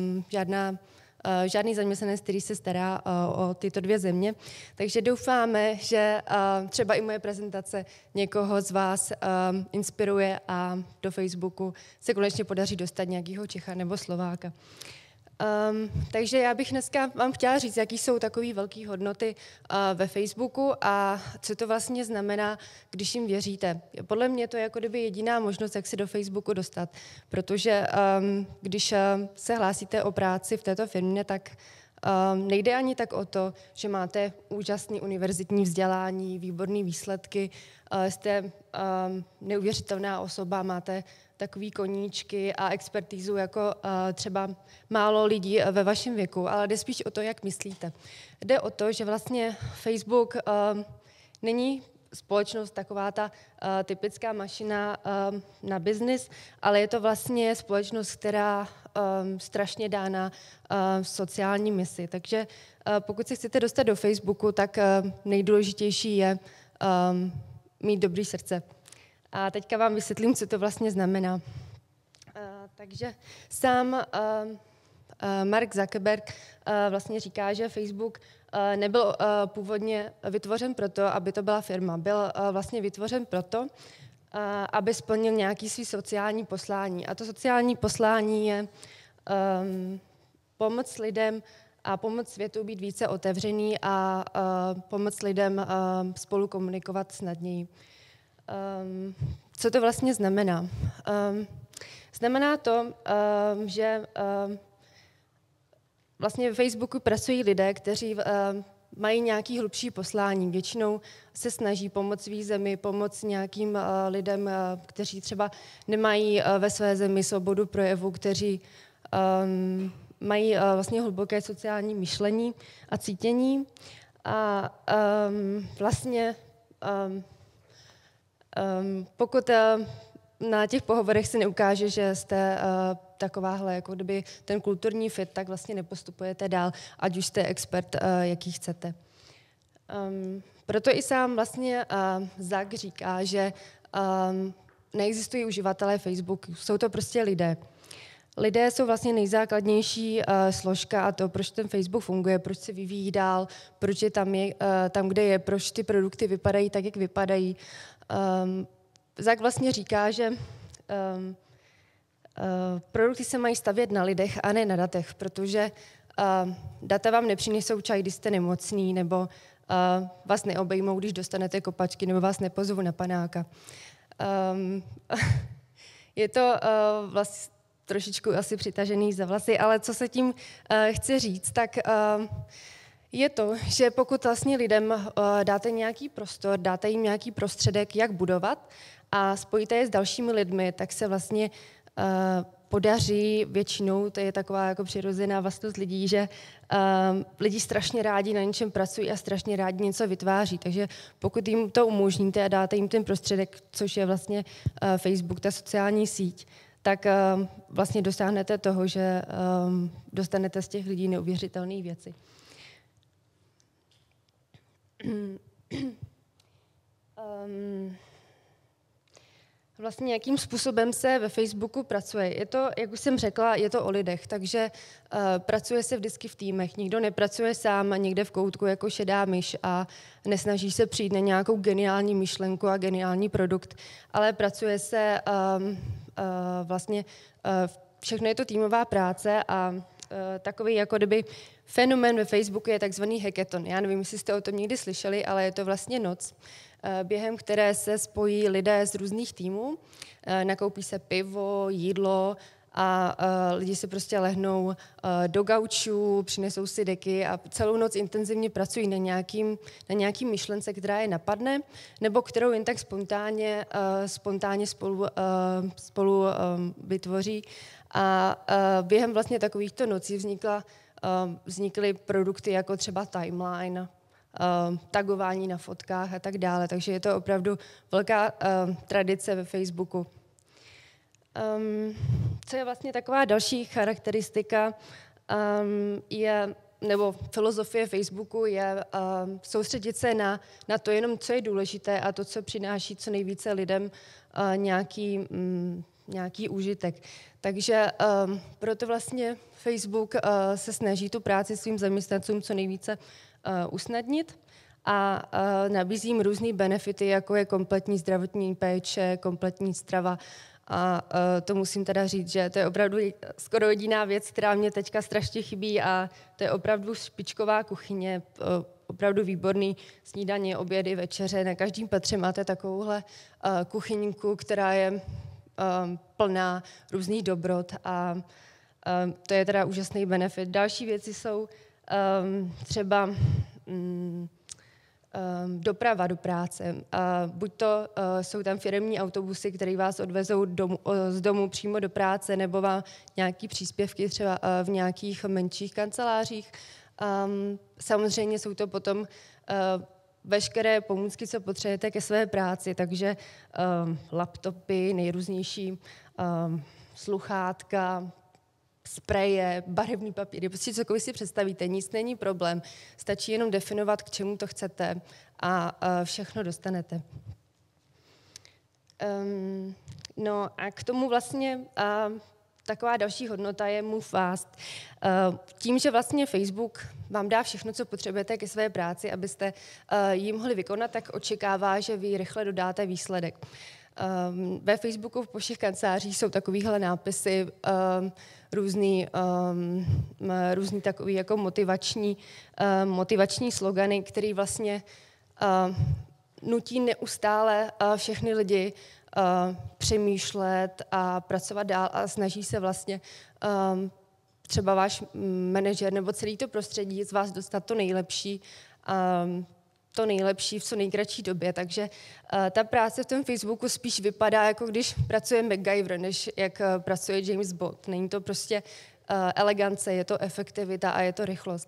žádný zaměstnanec, který se stará o tyto 2 země. Takže doufáme, že třeba i moje prezentace někoho z vás inspiruje a do Facebooku se konečně podaří dostat nějakého Čecha nebo Slováka. Takže já bych dneska vám chtěla říct, jaký jsou takové velké hodnoty ve Facebooku a co to vlastně znamená, když jim věříte. Podle mě to je jako kdyby jediná možnost, jak se do Facebooku dostat, protože když se hlásíte o práci v této firmě, tak nejde ani tak o to, že máte úžasné univerzitní vzdělání, výborné výsledky, jste neuvěřitelná osoba, máte takový koníčky a expertízu jako třeba málo lidí ve vašem věku, ale jde spíš o to, jak myslíte. Jde o to, že vlastně Facebook není společnost taková ta typická mašina na biznis, ale je to vlastně společnost, která strašně dá na sociální misi. Takže pokud se chcete dostat do Facebooku, tak nejdůležitější je mít dobré srdce. A teďka vám vysvětlím, co to vlastně znamená. Takže sám Mark Zuckerberg vlastně říká, že Facebook nebyl původně vytvořen proto, aby to byla firma. Byl vlastně vytvořen proto, aby splnil nějaký svý sociální poslání. A to sociální poslání je pomoct lidem a pomoct světu být více otevřený a pomoct lidem spolu komunikovat snadněji. Co to vlastně znamená? Znamená to, že vlastně v Facebooku pracují lidé, kteří mají nějaký hlubší poslání. Většinou se snaží pomoct svý zemi, pomoct nějakým lidem, kteří třeba nemají ve své zemi svobodu projevu, kteří mají vlastně hluboké sociální myšlení a cítění. A vlastně pokud na těch pohovorech se neukáže, že jste takováhle, jako kdyby ten kulturní fit, tak vlastně nepostupujete dál, ať už jste expert, jaký chcete. Proto i sám vlastně Zuck říká, že neexistují uživatelé Facebooku, jsou to prostě lidé. Lidé jsou vlastně nejzákladnější složka a to, proč ten Facebook funguje, proč se vyvíjí dál, proč je tam, kde je, proč ty produkty vypadají tak, jak vypadají. Zuck vlastně říká, že produkty se mají stavět na lidech a ne na datech, protože data vám nepřinesou čaj, když jste nemocný, nebo vás neobejmou, když dostanete kopačky, nebo vás nepozvou na panáka. Je to vlastně trošičku asi přitažený za vlasy, ale co se tím chci říct, tak je to, že pokud vlastně lidem dáte nějaký prostor, dáte jim nějaký prostředek, jak budovat a spojíte je s dalšími lidmi, tak se vlastně podaří většinou, to je taková jako přirozená vlastnost lidí, že lidi strašně rádi na něčem pracují a strašně rádi něco vytváří. Takže pokud jim to umožníte a dáte jim ten prostředek, což je vlastně Facebook, ta sociální síť, tak vlastně dosáhnete toho, že dostanete z těch lidí neuvěřitelné věci. Vlastně jakým způsobem se ve Facebooku pracuje. Je to, jak už jsem řekla, je to o lidech, takže pracuje se vždycky v týmech. Nikdo nepracuje sám někde v koutku jako šedá myš a nesnaží se přijít na nějakou geniální myšlenku a geniální produkt, ale pracuje se vlastně, všechno je to týmová práce a takový jako kdyby fenomén ve Facebooku je takzvaný hackathon. Já nevím, jestli jste o tom někdy slyšeli, ale je to vlastně noc, během které se spojí lidé z různých týmů, nakoupí se pivo, jídlo a lidi si prostě lehnou do gaučů, přinesou si deky a celou noc intenzivně pracují na nějaký myšlence, která je napadne, nebo kterou jen tak spontánně spolu vytvoří. A během vlastně takovýchto nocí vznikly produkty jako třeba timeline, tagování na fotkách a tak dále. Takže je to opravdu velká tradice ve Facebooku. Co je vlastně taková další charakteristika, nebo filozofie Facebooku je soustředit se na to jenom, co je důležité a to, co přináší co nejvíce lidem nějaký úžitek. Takže proto vlastně Facebook se snaží tu práci svým zaměstnancům co nejvíce usnadnit a nabízí jim různý benefity, jako je kompletní zdravotní péče, kompletní strava. A to musím teda říct, že to je opravdu skoro jediná věc, která mě teďka strašně chybí a to je opravdu špičková kuchyně, opravdu výborný snídaně, obědy, večeře. Na každém patře máte takovouhle kuchyňku, která je plná různých dobrot a to je teda úžasný benefit. Další věci jsou třeba doprava do práce. Buď to jsou tam firemní autobusy, které vás odvezou z domu přímo do práce, nebo vám nějaký příspěvky třeba v nějakých menších kancelářích. Samozřejmě jsou to potom veškeré pomůcky, co potřebujete ke své práci, takže laptopy, nejrůznější sluchátka, spreje, barevný papíry, prostě cokoliv si představíte, nic není problém. Stačí jenom definovat, k čemu to chcete a všechno dostanete. No a k tomu vlastně taková další hodnota je move fast. Tím, že vlastně Facebook vám dá všechno, co potřebujete ke své práci, abyste ji mohli vykonat, tak očekává, že vy rychle dodáte výsledek. Ve Facebooku po všech kancelářích jsou takovýhle nápisy, různý takový jako motivační slogany, který vlastně nutí neustále všechny lidi přemýšlet a pracovat dál a snaží se vlastně třeba váš manažer nebo celý to prostředí z vás dostat to nejlepší v co nejkratší době. Takže ta práce v tom Facebooku spíš vypadá, jako když pracuje MacGyver, než jak pracuje James Bond. Není to prostě elegance, je to efektivita a je to rychlost.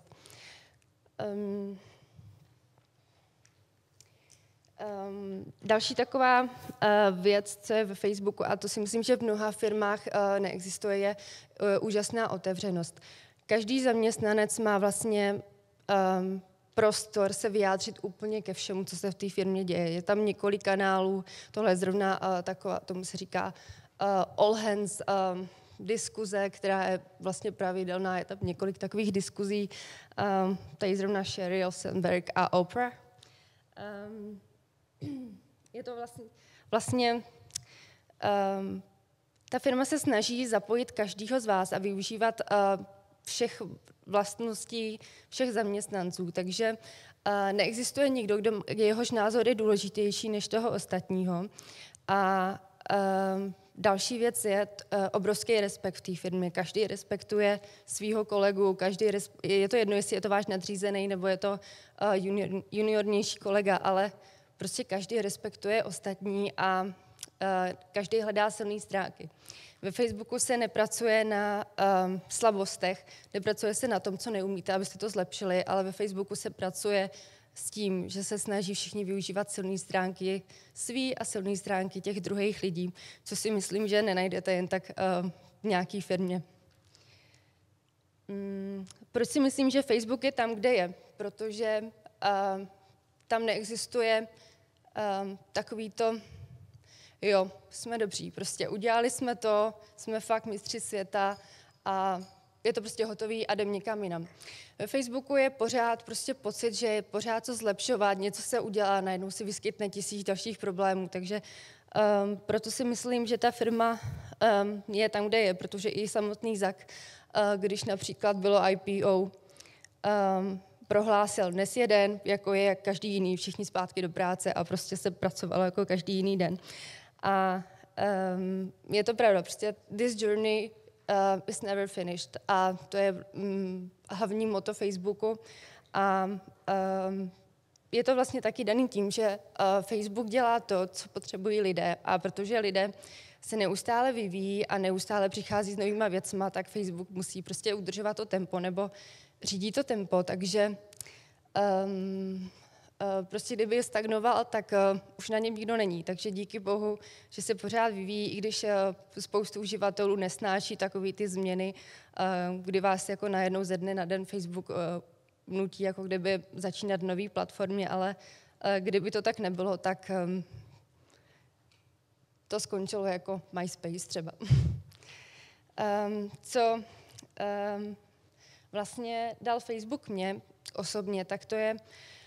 Další taková věc, co je ve Facebooku, a to si myslím, že v mnoha firmách neexistuje, je úžasná otevřenost. Každý zaměstnanec má vlastně prostor se vyjádřit úplně ke všemu, co se v té firmě děje. Je tam několik kanálů, tohle je zrovna taková, tomu se říká all hands diskuze, která je vlastně pravidelná, je tam několik takových diskuzí, tady zrovna Sheryl Sandberg a Oprah. Je to vlastně ta firma se snaží zapojit každýho z vás a využívat všech vlastností všech zaměstnanců, takže neexistuje nikdo, jehož názor je důležitější než toho ostatního. A další věc je obrovský respekt v té firmě. Každý respektuje svého kolegu, je to jedno, jestli je to váš nadřízený nebo je to juniornější kolega, ale prostě každý respektuje ostatní a každý hledá silné stránky. Ve Facebooku se nepracuje na slabostech, nepracuje se na tom, co neumíte, abyste to zlepšili, ale ve Facebooku se pracuje s tím, že se snaží všichni využívat silné stránky svý a silné stránky těch druhých lidí, co si myslím, že nenajdete jen tak v nějaké firmě. Proč si myslím, že Facebook je tam, kde je? Protože tam neexistuje takový to, jo, jsme dobří, prostě udělali jsme to, jsme fakt mistři světa a je to prostě hotový a jdem někam jinam. Ve Facebooku je pořád prostě pocit, že je pořád co zlepšovat, něco se udělá, najednou si vyskytne 1000 dalších problémů, takže proto si myslím, že ta firma je tam, kde je, protože i samotný Zuck, když například bylo IPO, prohlásil dnes je den, jako je každý jiný, všichni zpátky do práce a prostě se pracovalo jako každý jiný den. A je to pravda, prostě this journey is never finished a to je hlavní motto Facebooku a je to vlastně taky daný tím, že Facebook dělá to, co potřebují lidé a protože lidé se neustále vyvíjí a neustále přichází s novýma věcma, tak Facebook musí prostě udržovat to tempo nebo řídí to tempo, takže prostě kdyby stagnoval, tak už na něm nikdo není. Takže díky bohu, že se pořád vyvíjí, i když spoustu uživatelů nesnáší takový ty změny, kdy vás jako najednou ze dne na den Facebook nutí jako kdyby začínat v nový platformě, ale kdyby to tak nebylo, tak to skončilo jako MySpace třeba. Co vlastně dal Facebook mě osobně, tak to je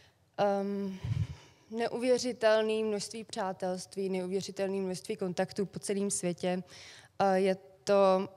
neuvěřitelné množství přátelství, neuvěřitelné množství kontaktů po celém světě. Je to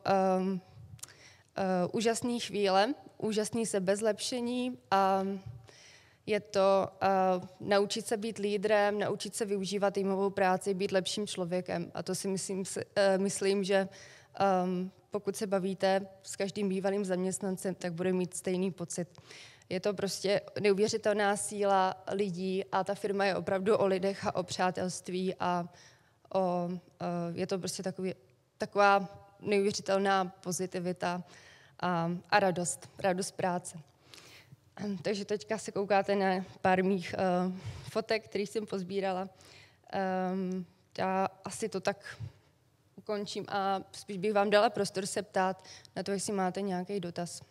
úžasné chvíle, úžasné sebezlepšení a je to naučit se být lídrem, naučit se využívat týmovou práci, být lepším člověkem. A to si myslím, že pokud se bavíte s každým bývalým zaměstnancem, tak bude mít stejný pocit. Je to prostě neuvěřitelná síla lidí a ta firma je opravdu o lidech a o přátelství a je to prostě taková neuvěřitelná pozitivita a radost práce. Takže teďka se koukáte na pár mých fotek, které jsem pozbírala. Já asi to tak ukončím a spíš bych vám dala prostor se ptát na to, jestli máte nějaký dotaz.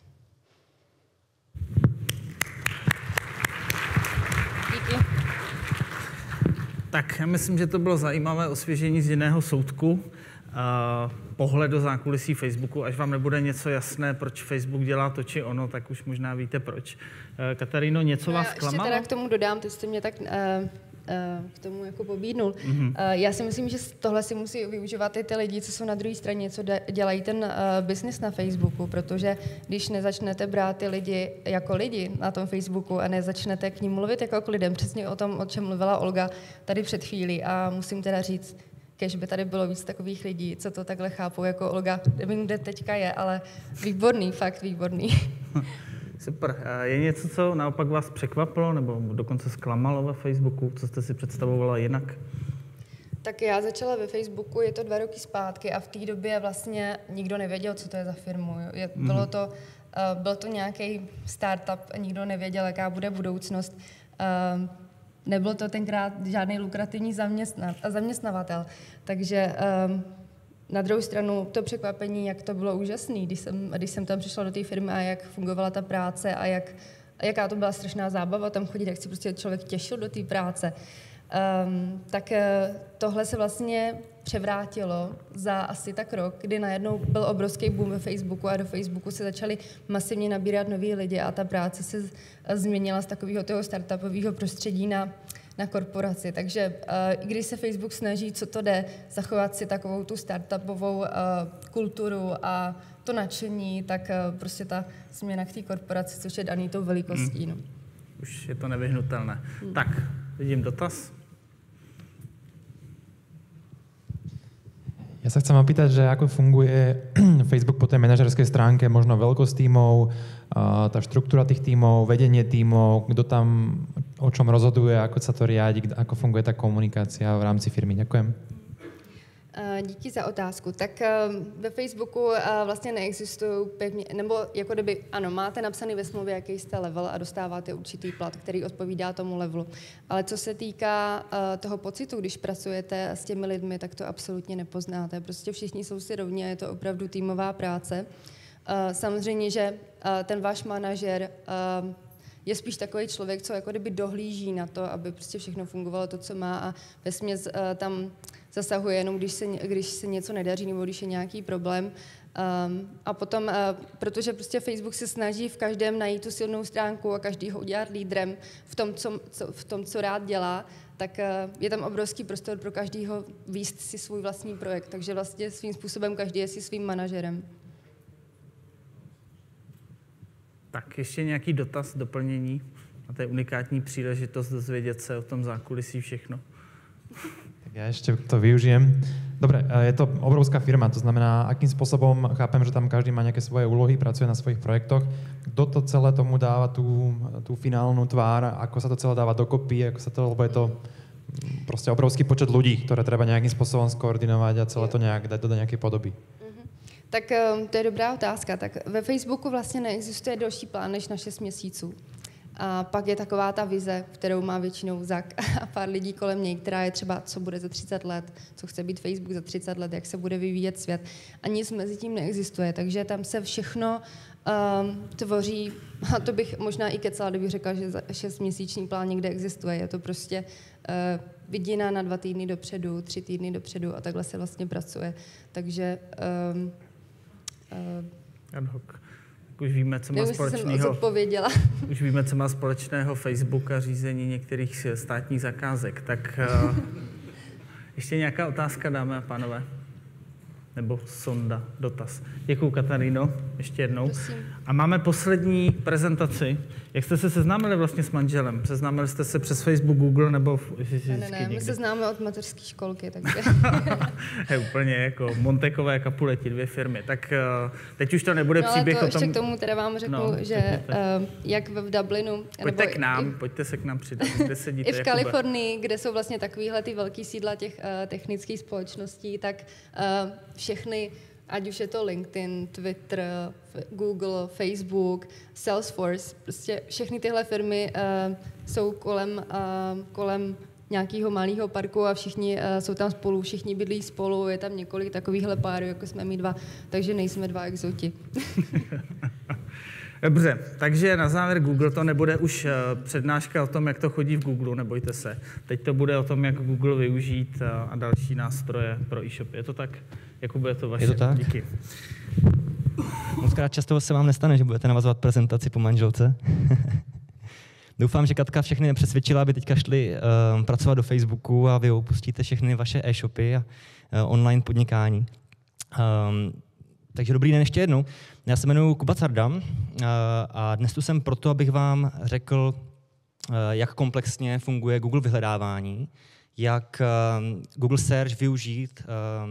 Díky. Tak já myslím, že to bylo zajímavé osvěžení z jiného soudku. Pohled do zákulisí Facebooku, až vám nebude něco jasné, proč Facebook dělá to či ono, tak už možná víte proč. Kataríno, něco vás zklamalo? Ještě teda k tomu dodám, teď jste mě tak k tomu jako pobídnul. Já si myslím, že tohle si musí využívat i ty lidi, co jsou na druhé straně, co dělají ten business na Facebooku, protože když nezačnete brát ty lidi jako lidi na tom Facebooku a nezačnete k ním mluvit jako k lidem, přesně o tom, o čem mluvila Olga tady před chvílí a musím teda říct, kež by tady bylo víc takových lidí, co to takhle chápou, jako Olga, nevím, kde teďka je, ale výborný, fakt výborný. Super. Je něco, co naopak vás překvapilo nebo dokonce zklamalo ve Facebooku? Co jste si představovala jinak? Tak já začala ve Facebooku, je to 2 roky zpátky a v té době vlastně nikdo nevěděl, co to je za firmu. Byl to nějaký startup, nikdo nevěděl, jaká bude budoucnost. Nebyl to tenkrát žádný lukrativní zaměstnavatel. Takže na druhou stranu to překvapení, jak to bylo úžasné, když jsem tam přišla do té firmy a jak fungovala ta práce a jaká to byla strašná zábava tam chodit, jak si prostě člověk těšil do té práce. Tak tohle se vlastně převrátilo za asi tak rok, kdy najednou byl obrovský boom ve Facebooku a do Facebooku se začali masivně nabírat noví lidi a ta práce se změnila z takového toho startupového prostředí na korporaci. Takže i když se Facebook snaží, co to jde, zachovat si takovou tu startupovou kulturu a to nadšení, tak prostě ta změna k té korporaci, což je daný tou velikostí. No. Už je to nevyhnutelné. Tak, vidím dotaz. Ja sa chcem opýtať, že ako funguje Facebook po tej manažerskej stránke, možno veľkosť tímov, tá štruktúra tých tímov, vedenie tímov, kto tam o čom rozhoduje, ako sa to riadi, ako funguje tá komunikácia v rámci firmy. Ďakujem. Díky za otázku. Tak ve Facebooku vlastně neexistují pevně, nebo jako kdyby, ano, máte napsaný ve smlouvě, jaký jste level a dostáváte určitý plat, který odpovídá tomu levelu. Ale co se týká toho pocitu, když pracujete s těmi lidmi, tak to absolutně nepoznáte. Prostě všichni jsou si rovni a je to opravdu týmová práce. Samozřejmě, že ten váš manažer je spíš takový člověk, co jako kdyby dohlíží na to, aby prostě všechno fungovalo to, co má a vesměs tam zasahuje jenom, když se něco nedaří nebo když je nějaký problém. A potom, protože prostě Facebook se snaží v každém najít tu silnou stránku a každý ho udělat lídrem v tom, co rád dělá, tak je tam obrovský prostor pro každýho vést si svůj vlastní projekt. Takže vlastně svým způsobem každý je si svým manažerem. Tak ještě nějaký dotaz, doplnění? A to je unikátní příležitost dozvědět se o tom zákulisí všechno. Tak ja ešte to využijem. Dobre, je to obrovská firma, to znamená, akým spôsobom, chápem, že tam každý má nejaké svoje úlohy, pracuje na svojich projektoch. Kto to celé tomu dáva tú finálnu tvár, ako sa to celé dáva dokopy, ako sa to, lebo je to proste obrovský počet ľudí, ktoré treba nejakým spôsobom skoordinovať a celé to nejak dať do nejakej podoby. Tak to je dobrá otázka. Tak ve Facebooku vlastně neexistuje delší plán než na 6 měsíců. A pak je taková ta vize, kterou má většinou Zak a pár lidí kolem něj, která je třeba, co bude za 30 let, co chce být Facebook za 30 let, jak se bude vyvíjet svět. A nic mezi tím neexistuje, takže tam se všechno tvoří, a to bych možná i kecala, kdybych řekla, že 6měsíční plán někde existuje. Je to prostě vidina na 2 týdny dopředu, 3 týdny dopředu a takhle se vlastně pracuje. Takže ad hoc. Už víme, co má společného. Už víme, co má společného Facebook a řízení některých státních zakázek. Tak ještě nějaká otázka, dámy a pánové? Nebo sonda, dotaz. Děkuju, Kataríno, ještě jednou. Prosím. A máme poslední prezentaci. Jak jste se seznámili vlastně s manželem? Seznámili jste se přes Facebook, Google nebo Ne, my se známe od mateřské školky, takže... Je úplně jako Montekové Kapuleti, 2 firmy. Tak teď už to nebude příběh o tom... ještě k tomu teda vám řeknu, že jak v Dublinu... Pojďte k nám, pojďte se k nám přidat, kde sedíte, i v Kalifornii, kde jsou vlastně takovýhle ty velký sídla těch technických společností, tak všechny, ať už je to LinkedIn, Twitter, Google, Facebook, Salesforce, prostě všechny tyhle firmy jsou kolem nějakého malého parku a všichni jsou tam spolu, všichni bydlí spolu, je tam několik takovýchhle párů, jako jsme my 2, takže nejsme 2 exoti. Dobře, takže na závěr Google to nebude už přednáška o tom, jak to chodí v Google, nebojte se. Teď to bude o tom, jak Google využít a další nástroje pro e-shopy. Je to tak? Jakube, je to vaše? Je to tak? Díky. Mockrát často se vám nestane, že budete navazovat prezentaci po manželce. Doufám, že Katka všechny nepřesvědčila, aby teďka šli pracovat do Facebooku a vy opustíte všechny vaše e-shopy a online podnikání. Takže dobrý den ještě jednou. Já se jmenuji Kuba Carda a dnes tu jsem proto, abych vám řekl, jak komplexně funguje Google vyhledávání, jak Google Search využít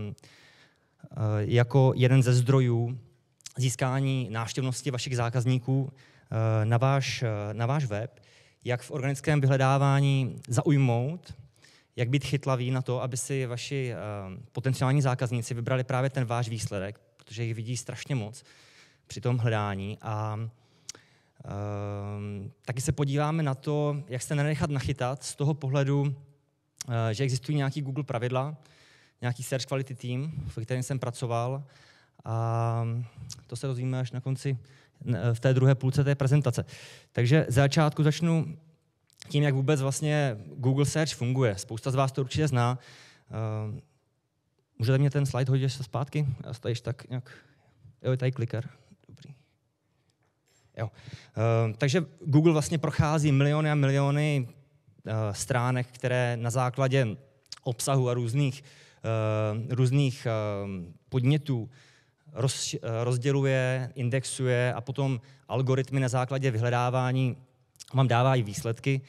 jako jeden ze zdrojů získání návštěvnosti vašich zákazníků na váš web, jak v organickém vyhledávání zaujmout, jak být chytlavý na to, aby si vaši potenciální zákazníci vybrali právě ten váš výsledek, protože jich vidí strašně moc při tom hledání. A taky se podíváme na to, jak se nenechat nachytat z toho pohledu, že existují nějaký Google pravidla, nějaký Search Quality Team, v kterém jsem pracoval. A to se dozvíme až na konci, v té druhé půlce té prezentace. Takže za začátku začnu tím, jak vůbec vlastně Google Search funguje. Spousta z vás to určitě zná. Můžete mě ten slide hodit ještě zpátky? Já stojíš tak nějak... Jo, je tady kliker. Dobrý. Jo. Takže Google vlastně prochází miliony a miliony stránek, které na základě obsahu a různých podnětů rozděluje, indexuje a potom algoritmy na základě vyhledávání vám dávají výsledky,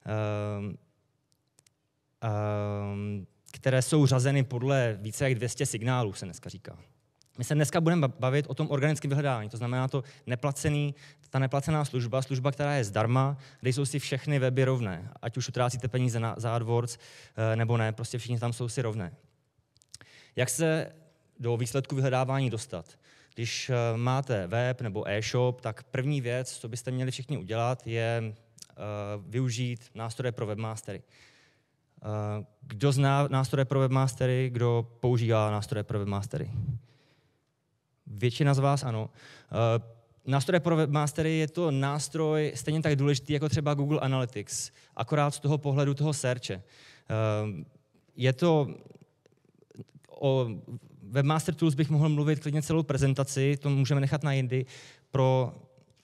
které jsou řazeny podle více jak 200 signálů, se dneska říká. My se dneska budeme bavit o tom organickém vyhledávání, to znamená ta neplacená služba, která je zdarma, kde jsou si všechny weby rovné, ať už utrácíte peníze za AdWords nebo ne, prostě všichni tam jsou si rovné. Jak se do výsledku vyhledávání dostat? Když máte web nebo e-shop, tak první věc, co byste měli všichni udělat, je využít nástroje pro webmastery. Kdo zná nástroje pro webmastery, kdo používá nástroje pro webmastery? Většina z vás ano. Nástroje pro webmastery je to nástroj stejně tak důležitý jako třeba Google Analytics, akorát z toho pohledu toho searche. Je to o Webmaster Tools bych mohl mluvit klidně celou prezentaci, to můžeme nechat na jindy.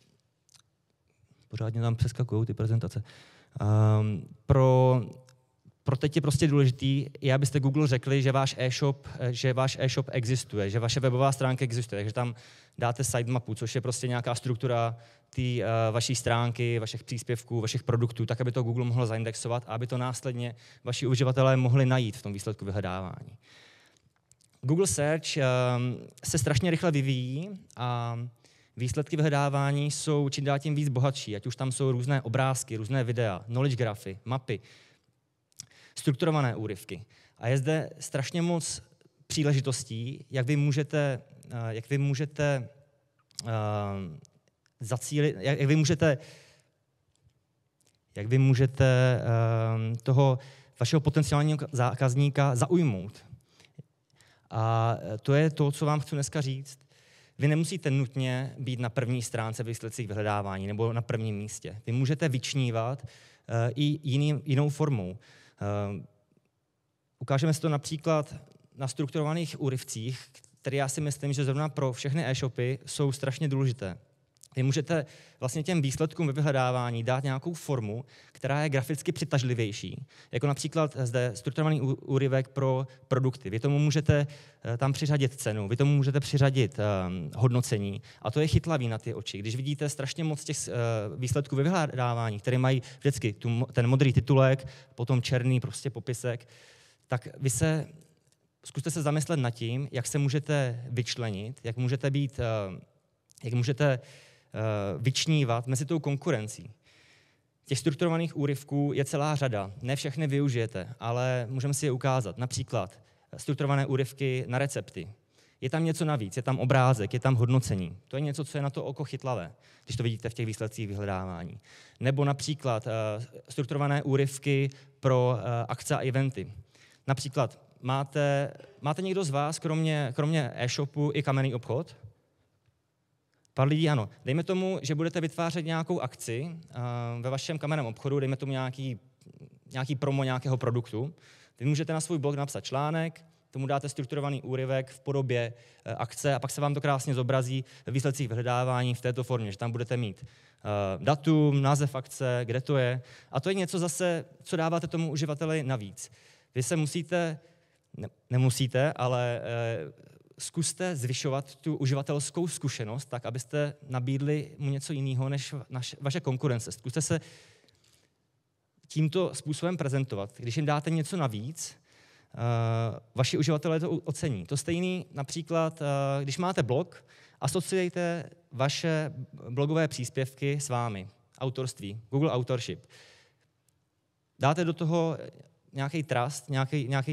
Pořádně tam přeskakují ty prezentace. Pro pro teď je prostě důležitý, je, abyste Google řekli, že váš e-shop existuje, že vaše webová stránka existuje, že tam dáte sitemapu, což je prostě nějaká struktura té vaší stránky, vašich příspěvků, vašich produktů, tak aby to Google mohl zaindexovat a aby to následně vaši uživatelé mohli najít v tom výsledku vyhledávání. Google Search se strašně rychle vyvíjí a výsledky vyhledávání jsou čím dál tím víc bohatší, ať už tam jsou různé obrázky, různé videa, knowledge grafy, mapy, strukturované úryvky. A je zde strašně moc příležitostí, jak vy můžete zacílit, jak vy můžete toho vašeho potenciálního zákazníka zaujmout. A to je to, co vám chci dneska říct. Vy nemusíte nutně být na první stránce výsledcích vyhledávání nebo na prvním místě. Vy můžete vyčnívat i jinou formou. Ukážeme si to například na strukturovaných úryvcích, které já si myslím, že zrovna pro všechny e-shopy jsou strašně důležité. Vy můžete vlastně těm výsledkům ve vyhledávání dát nějakou formu, která je graficky přitažlivější. Jako například zde strukturovaný úryvek pro produkty. Vy tomu můžete tam přiřadit cenu, vy tomu můžete přiřadit hodnocení a to je chytlavý na ty oči. Když vidíte strašně moc těch výsledků ve vyhledávání, které mají vždycky ten modrý titulek, potom černý prostě popisek, tak zkuste se zamyslet nad tím, jak se můžete vyčlenit, jak můžete vyčnívat mezi tou konkurencí. Těch strukturovaných úryvků je celá řada. Ne všechny využijete, ale můžeme si je ukázat. Například strukturované úryvky na recepty. Je tam něco navíc, je tam obrázek, je tam hodnocení. To je něco, co je na to oko chytlavé, když to vidíte v těch výsledcích vyhledávání. Nebo například strukturované úryvky pro akce a eventy. Například máte někdo z vás, kromě e-shopu, i kamenný obchod? Pár lidí ano. Dejme tomu, že budete vytvářet nějakou akci ve vašem kamenném obchodu, dejme tomu nějaký promo nějakého produktu. Vy můžete na svůj blog napsat článek, tomu dáte strukturovaný úryvek v podobě akce a pak se vám to krásně zobrazí ve výsledcích vyhledávání v této formě, že tam budete mít datum, název akce, kde to je. A to je něco zase, co dáváte tomu uživateli navíc. Vy se nemusíte, ale zkuste zvyšovat tu uživatelskou zkušenost tak, abyste nabídli mu něco jiného než vaše konkurence. Zkuste se tímto způsobem prezentovat. Když jim dáte něco navíc, vaši uživatelé to ocení. To stejný například, když máte blog, asociujte vaše blogové příspěvky s vámi. Autorství, Google Authorship. Dáte do toho nějaký trust, nějaký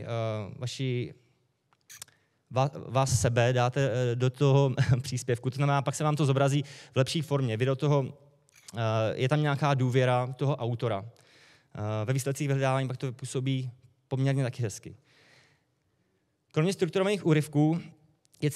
vás sebe dáte do toho příspěvku, to znamená, pak se vám to zobrazí v lepší formě. Vy do toho, je tam nějaká důvěra toho autora. Ve výsledcích vyhledávání pak to působí poměrně taky hezky. Kromě strukturovaných úryvků je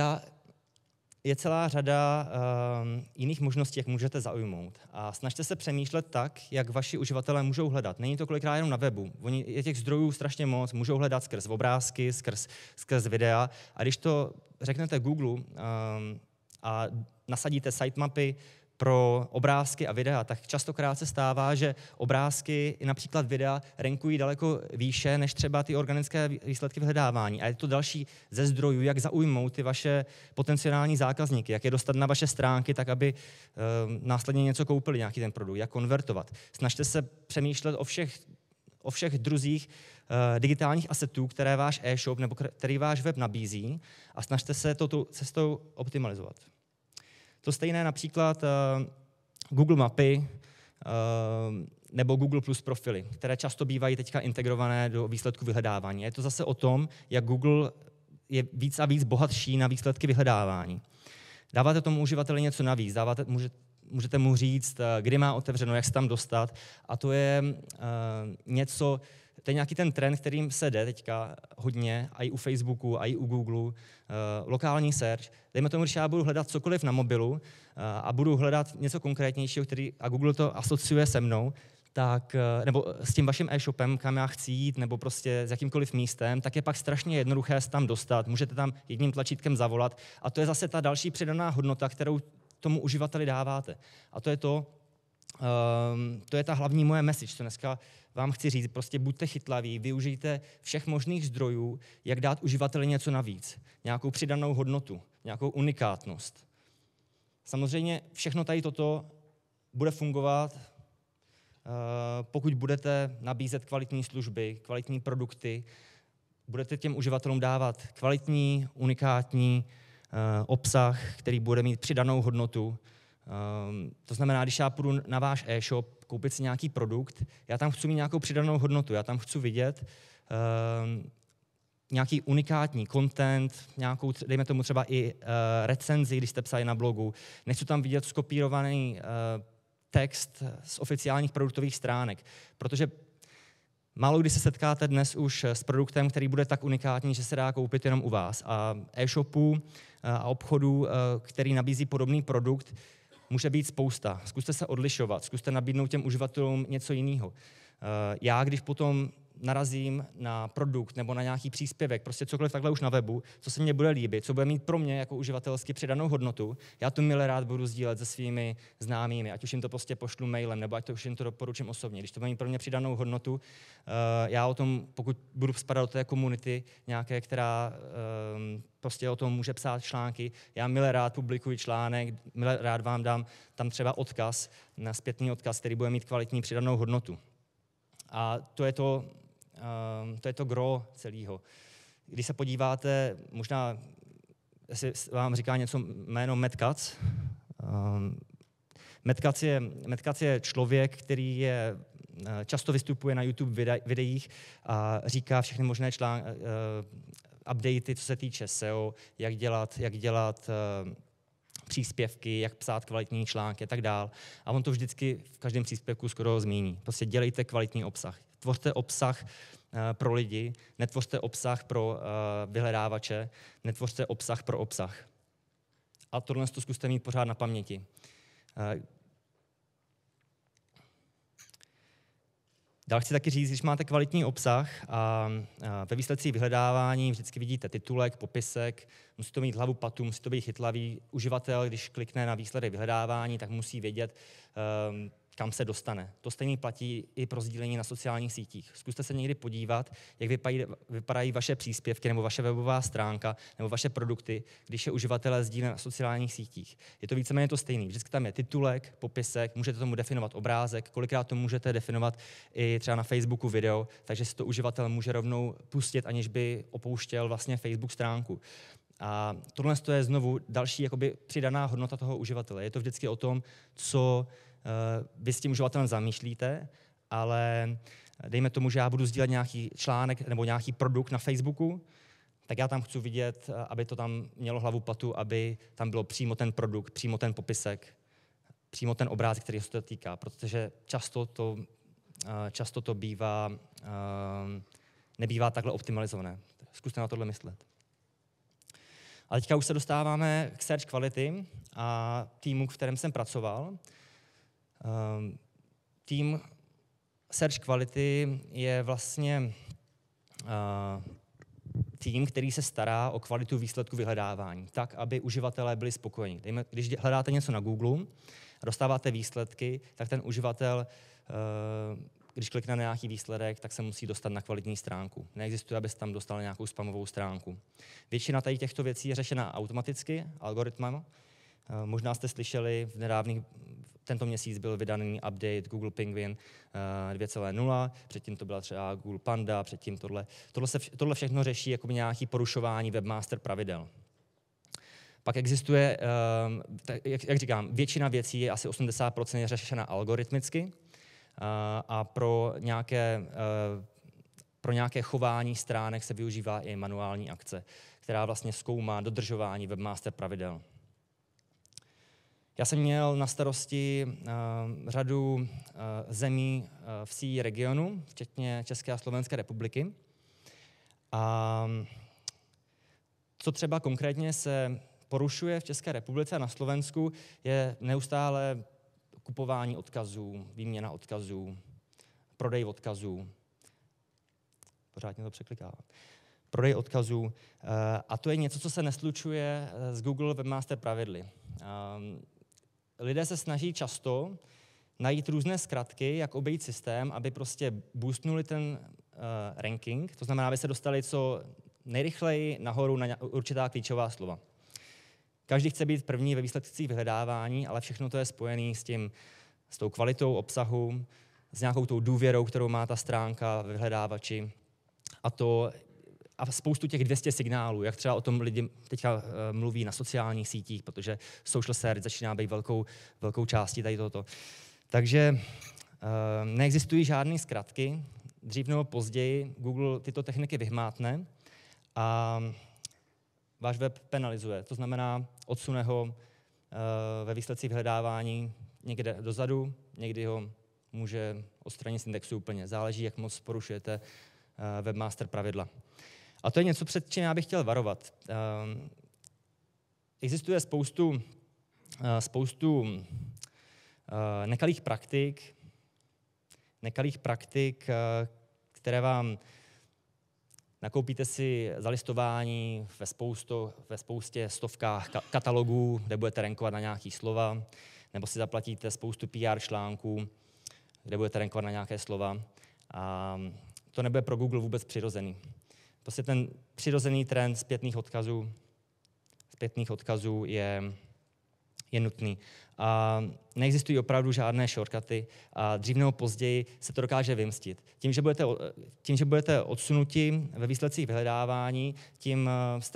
celá řada jiných možností, jak můžete zaujmout. A snažte se přemýšlet tak, jak vaši uživatelé můžou hledat. Není to kolikrát jenom na webu. Je těch zdrojů strašně moc, můžou hledat skrz obrázky, skrz videa. A když to řeknete Google a nasadíte sitemapy pro obrázky a videa, tak častokrát se stává, že obrázky i například videa rankují daleko výše než třeba ty organické výsledky vyhledávání. A je to další ze zdrojů, jak zaujmout ty vaše potenciální zákazníky, jak je dostat na vaše stránky, tak aby následně něco koupili, nějaký ten produkt, jak konvertovat. Snažte se přemýšlet o všech druzích digitálních asetů, které váš e-shop nebo který váš web nabízí a snažte se touto cestou optimalizovat. To stejné například Google mapy nebo Google Plus profily, které často bývají teďka integrované do výsledku vyhledávání. Je to zase o tom, jak Google je víc a víc bohatší na výsledky vyhledávání. Dáváte tomu uživateli něco navíc, můžete mu říct, kdy má otevřeno, jak se tam dostat a to je to je nějaký ten trend, kterým se jde teďka hodně, i u Facebooku, i u Google, lokální search. Dejme tomu, když já budu hledat cokoliv na mobilu a budu hledat něco konkrétnějšího, a Google to asociuje se mnou, tak, nebo s tím vaším e-shopem, kam já chci jít, nebo prostě s jakýmkoliv místem, tak je pak strašně jednoduché se tam dostat. Můžete tam jedním tlačítkem zavolat a to je zase ta další přidaná hodnota, kterou tomu uživateli dáváte. A to je to, to je ta hlavní moje message, co dneska vám chci říct. Prostě buďte chytlaví, využijte všech možných zdrojů, jak dát uživateli něco navíc, nějakou přidanou hodnotu, nějakou unikátnost. Samozřejmě všechno tady toto bude fungovat, pokud budete nabízet kvalitní služby, kvalitní produkty, budete těm uživatelům dávat kvalitní, unikátní obsah, který bude mít přidanou hodnotu. To znamená, když já půjdu na váš e-shop, koupit si nějaký produkt, já tam chci mít nějakou přidanou hodnotu, já tam chci vidět nějaký unikátní content, nějakou, dejme tomu třeba i recenzi, když jste psali na blogu. Nechci tam vidět skopírovaný text z oficiálních produktových stránek, protože málo kdy se setkáte dnes už s produktem, který bude tak unikátní, že se dá koupit jenom u vás. A e-shopů a obchodů, který nabízí podobný produkt, může být spousta. Zkuste se odlišovat, zkuste nabídnout těm uživatelům něco jiného. Já, když potom narazím na produkt nebo na nějaký příspěvek, prostě cokoliv takhle už na webu, co se mně bude líbit, co bude mít pro mě jako uživatelsky přidanou hodnotu, já to milé rád budu sdílet se svými známými, ať už jim to prostě pošlu mailem, nebo ať to už jim to doporučím osobně. Když to bude mít pro mě přidanou hodnotu, já o tom, pokud budu spadat do té komunity nějaké, která prostě o tom může psát články, já milé rád publikuji článek, milé rád vám dám tam třeba odkaz, na zpětný odkaz, který bude mít kvalitní přidanou hodnotu. A to je to gro celého. Když se podíváte, možná jestli vám říká něco jméno Matt Cutts. Matt Cutts je člověk, který často vystupuje na YouTube videích a říká všechny možné updaty, co se týče SEO, jak dělat příspěvky, jak psát kvalitní články a tak dál. A on to vždycky v každém příspěvku skoro zmíní. Prostě dělejte kvalitní obsah. Tvořte obsah pro lidi, netvořte obsah pro vyhledávače, netvořte obsah pro obsah. A tohle to zkuste mít pořád na paměti. Dál chci taky říct, když máte kvalitní obsah a ve výsledcích vyhledávání vždycky vidíte titulek, popisek, musí to mít hlavu patu, musí to být chytlavý. Uživatel, když klikne na výsledek vyhledávání, tak musí vědět, kam se dostane. To stejně platí i pro sdílení na sociálních sítích. Zkuste se někdy podívat, jak vypadají vaše příspěvky nebo vaše webová stránka nebo vaše produkty, když je uživatelé sdílí na sociálních sítích. Je to víceméně to stejné. Vždycky tam je titulek, popisek, můžete tomu definovat obrázek, kolikrát to můžete definovat i třeba na Facebooku video, takže si to uživatel může rovnou pustit, aniž by opouštěl vlastně Facebook stránku. A tohle je znovu další jakoby přidaná hodnota toho uživatele. Je to vždycky o tom, co vy s tím uživatelem zamýšlíte, ale dejme tomu, že já budu sdílet nějaký článek nebo nějaký produkt na Facebooku, tak já tam chci vidět, aby to tam mělo hlavu patu, aby tam bylo přímo ten produkt, přímo ten popisek, přímo ten obrázek, který se to týká, protože často to nebývá takhle optimalizované. Zkuste na tohle myslet. A teďka už se dostáváme k search quality a týmu, v kterém jsem pracoval. Tým search quality je vlastně tým, který se stará o kvalitu výsledku vyhledávání, tak, aby uživatelé byli spokojení. Když hledáte něco na Google a dostáváte výsledky, tak ten uživatel, když klikne na nějaký výsledek, tak se musí dostat na kvalitní stránku. Neexistuje, aby se tam dostal na nějakou spamovou stránku. Většina tady těchto věcí je řešena automaticky, algoritmem. Možná jste slyšeli, tento měsíc byl vydaný update Google Penguin 2.0, předtím to byla třeba Google Panda, předtím tohle všechno řeší jako nějaké porušování webmaster pravidel. Pak existuje, jak říkám, většina věcí je asi 80% je řešena algoritmicky a pro nějaké chování stránek se využívá i manuální akce, která vlastně zkoumá dodržování webmaster pravidel. Já jsem měl na starosti řadu zemí v CE regionu, včetně České a Slovenské republiky. A co třeba konkrétně se porušuje v České republice a na Slovensku, je neustále kupování odkazů, výměna odkazů, prodej odkazů. Pořád mě to překlikává. Prodej odkazů. A to je něco, co se neslučuje s Google Webmaster pravidly. Lidé se snaží často najít různé zkratky, jak obejít systém, aby prostě boostnuli ten ranking, to znamená, aby se dostali co nejrychleji nahoru na určitá klíčová slova. Každý chce být první ve výsledcích vyhledávání, ale všechno to je spojené s tou kvalitou obsahu, s nějakou tou důvěrou, kterou má ta stránka ve vyhledávači a spoustu těch 200 signálů, jak třeba o tom lidi teďka mluví na sociálních sítích, protože social search začíná být velkou částí tady tohoto. Takže neexistují žádné zkratky, dřív nebo později Google tyto techniky vyhmátne a váš web penalizuje. To znamená, odsune ho ve výsledcích vyhledávání někde dozadu, někdy ho může odstranit z indexu úplně. Záleží, jak moc porušujete webmaster pravidla. A to je něco, před čím já bych chtěl varovat. Existuje spoustu nekalých praktik, které vám nakoupíte si zalistování ve spoustě stovkách katalogů, kde budete rankovat na nějaké slova, nebo si zaplatíte spoustu PR článků, kde budete rankovat na nějaké slova. A to nebude pro Google vůbec přirozený. Prostě ten přirozený trend zpětných odkazů je nutný. A neexistují opravdu žádné shortcuty a dřív nebo později se to dokáže vymstit. Tím, že budete odsunuti ve výsledcích vyhledávání, tím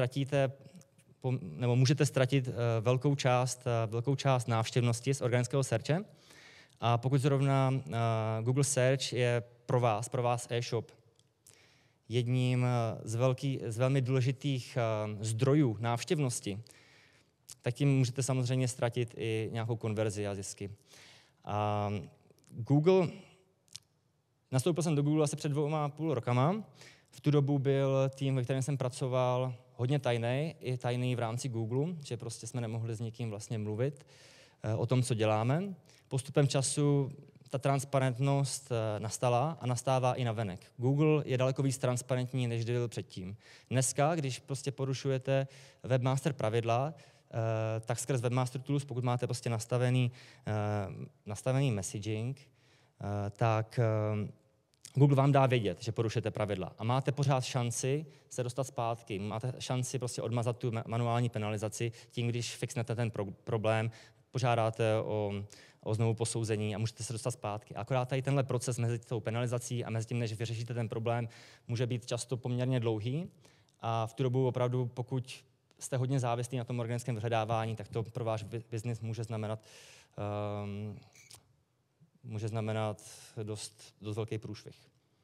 můžete ztratit velkou část návštěvnosti z organického searche. A pokud zrovna Google Search je pro vás e-shop, jedním z velmi důležitých zdrojů návštěvnosti, tak tím můžete samozřejmě ztratit i nějakou konverzi a zisky. Nastoupil jsem do Google asi před 2,5 rokama. V tu dobu byl tým, ve kterém jsem pracoval, hodně tajný, i tajný v rámci Google, že prostě jsme nemohli s nikým vlastně mluvit o tom, co děláme. Postupem času ta transparentnost nastala a nastává i navenek. Google je daleko víc transparentní, než byl předtím. Dneska, když prostě porušujete webmaster pravidla, tak skrz Webmaster Tools, pokud máte prostě nastavený messaging, tak Google vám dá vědět, že porušujete pravidla. A máte pořád šanci se dostat zpátky. Máte šanci prostě odmazat tu manuální penalizaci tím, když fixnete ten problém, požádáte o znovu posouzení a můžete se dostat zpátky. Akorát tady tenhle proces mezi tou penalizací a mezi tím, než vyřešíte ten problém, může být často poměrně dlouhý. A v tu dobu opravdu, pokud jste hodně závislí na tom organickém vyhledávání, tak to pro váš biznis může znamenat dost velký průšvih.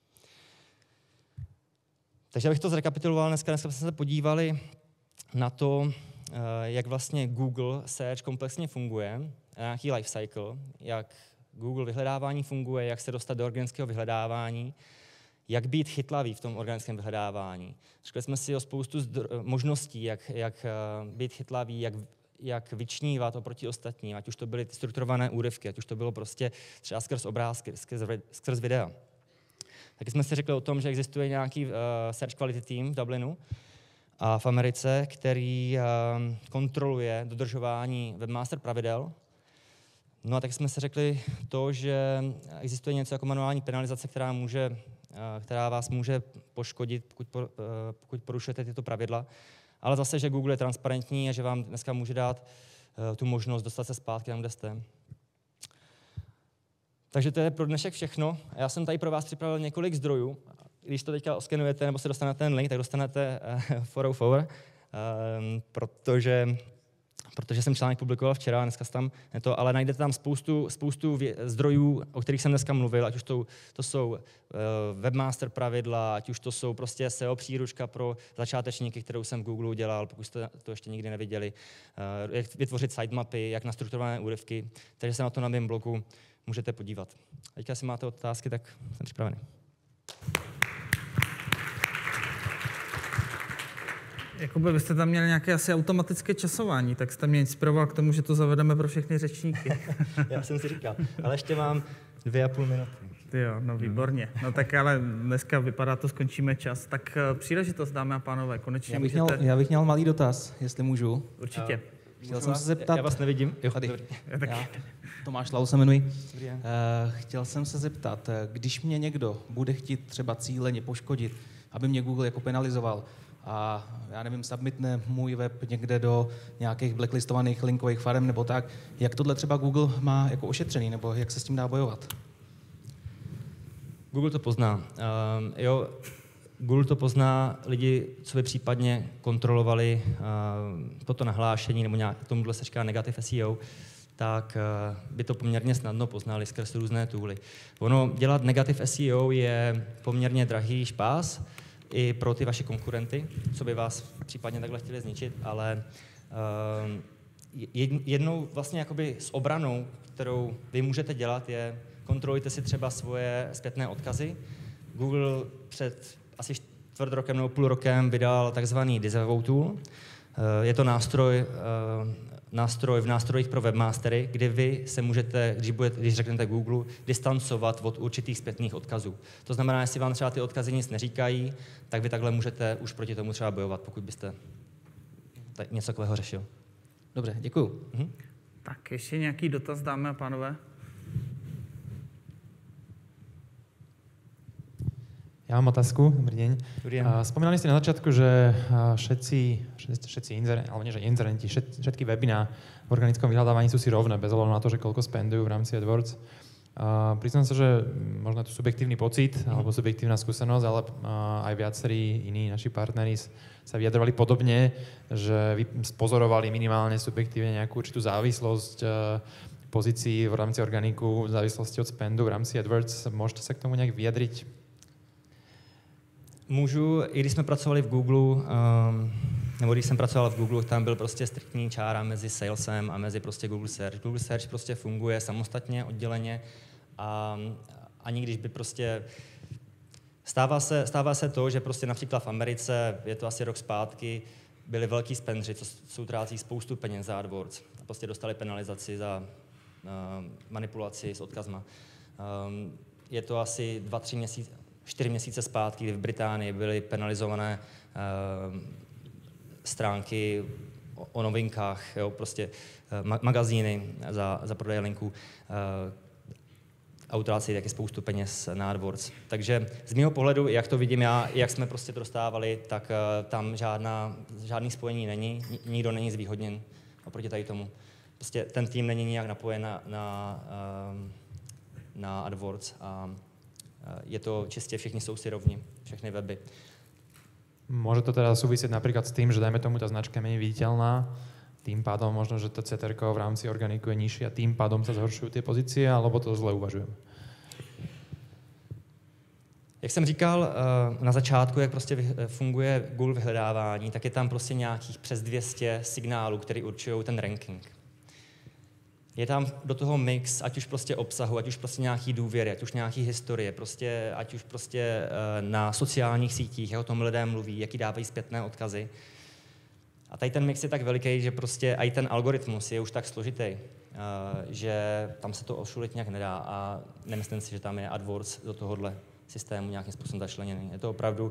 Takže abych to zrekapituloval, dneska jsme se podívali na to, jak vlastně Google Search komplexně funguje, nějaký life cycle, jak Google vyhledávání funguje, jak se dostat do organického vyhledávání, jak být chytlavý v tom organickém vyhledávání. Řekli jsme si o spoustu možností, jak být chytlavý, jak vyčnívat oproti ostatním, ať už to byly strukturované úryvky, ať už to bylo prostě třeba skrz obrázky, skrz videa. Taky jsme si řekli o tom, že existuje nějaký search quality team v Dublinu a v Americe, který kontroluje dodržování webmaster pravidel. No a tak jsme si řekli to, že existuje něco jako manuální penalizace, která vás může poškodit, pokud porušujete tyto pravidla. Ale zase, že Google je transparentní a že vám dneska může dát tu možnost dostat se zpátky tam, kde jste. Takže to je pro dnešek všechno. Já jsem tady pro vás připravil několik zdrojů. Když to teďka oskenujete nebo se dostanete ten link, tak dostanete 404, protože jsem článek publikoval včera, dneska tam to, ale najdete tam spoustu zdrojů, o kterých jsem dneska mluvil, ať už to jsou webmaster pravidla, ať už to jsou prostě SEO příručka pro začátečníky, kterou jsem v Google udělal, pokud jste to ještě nikdy neviděli, jak vytvořit sitemapy, jak na strukturované úryvky, takže se na to na mém blogu můžete podívat. Teďka, jestli máte otázky, tak jsem připravený. Jakoby vy jste tam měli nějaké asi automatické časování, tak jste mě inspiroval k tomu, že to zavedeme pro všechny řečníky. Já jsem si říkal, ale ještě mám 2,5 minuty. Jo, no výborně. No tak ale dneska vypadá to, skončíme čas. Tak příležitost, dámy a pánové, konečně Já bych měl malý dotaz, jestli můžu. Určitě. Chtěl jsem se zeptat... Já vás nevidím. Jo, tady. dobrý. Já, Tomáš Lau se jmenuji. Dobrý den. Chtěl jsem se zeptat, když mě někdo bude chtít třeba cíleně poškodit, aby mě Google jako penalizoval a já nevím, submitne můj web někde do nějakých blacklistovaných linkových farem nebo tak, jak tohle třeba Google má jako ošetřený, nebo jak se s tím dá bojovat? Google to pozná. Google to pozná, lidi, co by případně kontrolovali toto nahlášení, nebo tomuhle se říká negative SEO, tak by to poměrně snadno poznali skrz různé tooly. Ono, dělat negative SEO je poměrně drahý špás i pro ty vaše konkurenty, co by vás případně takhle chtěli zničit, ale jednou vlastně jakoby s obranou, kterou vy můžete dělat, je kontrolujte si třeba svoje zpětné odkazy. Google před asi čtvrt rokem nebo půl rokem vydal takzvaný disavow tool. Je to nástroj v nástrojích pro webmastery, kdy vy se můžete, když řeknete Google, distancovat od určitých zpětných odkazů. To znamená, jestli vám třeba ty odkazy nic neříkají, tak vy takhle můžete už proti tomu třeba bojovat, pokud byste něco takového řešil. Dobře, děkuju. Tak ještě nějaký dotaz, dámy a pánové? Ja mám otázku, dobrý deň. Dobrý deň. Spomínali ste na začiatku, že všetci inzerenti, všetky weby na organickom vyhľadávaní sú si rovné, bez ohľadu na to, že koľko spendujú v rámci AdWords. Priznám sa, že možno je to subjektívny pocit alebo subjektívna skúsenosť, ale aj viacerí iní naši partneri sa vyjadrovali podobne, že vy spozorovali minimálne subjektívne nejakú určitú závislosť pozícií v rámci organiku, v závislosti od spendu v rámci AdWords. Môžete sa k tomu nejak vyjadriť? Můžu, i když jsme pracovali v Google, nebo když jsem pracoval v Google, tam byl prostě striktní čára mezi salesem a mezi prostě Google Search. Google Search prostě funguje samostatně, odděleně a ani když by prostě... Stává se to, že prostě například v Americe, je to asi rok zpátky, byli velký spendři, co utrácí spoustu peněz za AdWords. A prostě dostali penalizaci za manipulaci s odkazma. Je to asi 4 měsíce zpátky, kdy v Británii byly penalizované stránky o novinkách, jo, prostě magazíny za prodej linků a utrácí taky spoustu peněz na AdWords. Takže z mého pohledu, jak to vidím já, jak jsme prostě to dostávali, tak tam žádný spojení není, nikdo není zvýhodněn oproti tady tomu. Prostě ten tým není nijak napojen na AdWords a je to čistě, všichni jsou si rovni, všechny weby. Môže to teda súvisieť napríklad s tým, že dajme tomu tá značka je menej viditeľná, tým pádom možno, že to CTR-ko v rámci organiku je nižšie a tým pádom sa zhoršujú tie pozície, alebo to zle uvažujem? Jak jsem říkal na začátku, jak prostě funguje Google vyhledávání, tak je tam prostě nějakých přes 200 signálů, které určují ten ranking. Je tam do toho mix, ať už prostě obsahu, ať už prostě nějaký důvěry, ať už nějaký historie, prostě, ať už prostě na sociálních sítích, jak o tom lidé mluví, jaký dávají zpětné odkazy. A tady ten mix je tak veliký, že prostě i ten algoritmus je už tak složitý, že tam se to ošulit nějak nedá a nemyslím si, že tam je AdWords do tohohle systému nějakým způsobem začleněný. Je to opravdu,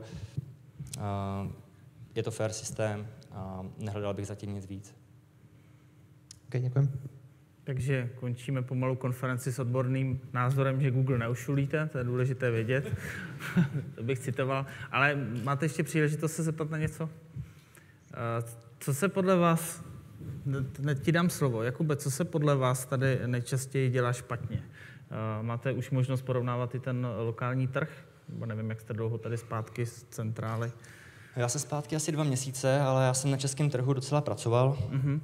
je to fair systém a nehledal bych zatím nic víc. OK, děkujem. Takže končíme pomalu konferenci s odborným názorem, že Google neušulíte, to je důležité vědět, to bych citoval. Ale máte ještě příležitost se zeptat na něco? Co se podle vás, hned ti dám slovo, Jakube, co se podle vás tady nejčastěji dělá špatně? Máte už možnost porovnávat i ten lokální trh? Nebo nevím, jak jste dlouho tady zpátky z centrály? Já jsem zpátky asi 2 měsíce, ale já jsem na českém trhu docela pracoval. Mm-hmm.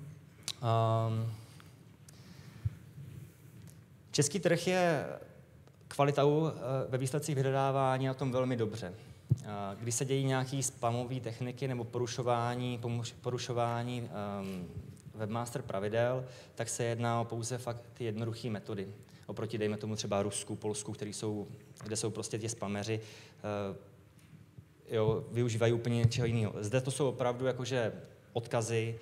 Český trh je kvalitou ve výsledcích vyhledávání na tom velmi dobře. Když se dějí nějaké spamové techniky nebo porušování webmaster pravidel, tak se jedná o pouze fakt ty jednoduché metody. Oproti, dejme tomu třeba Rusku, Polsku, kde jsou prostě ti spameři, využívají úplně něčeho jiného. Zde to jsou opravdu jakože odkazy,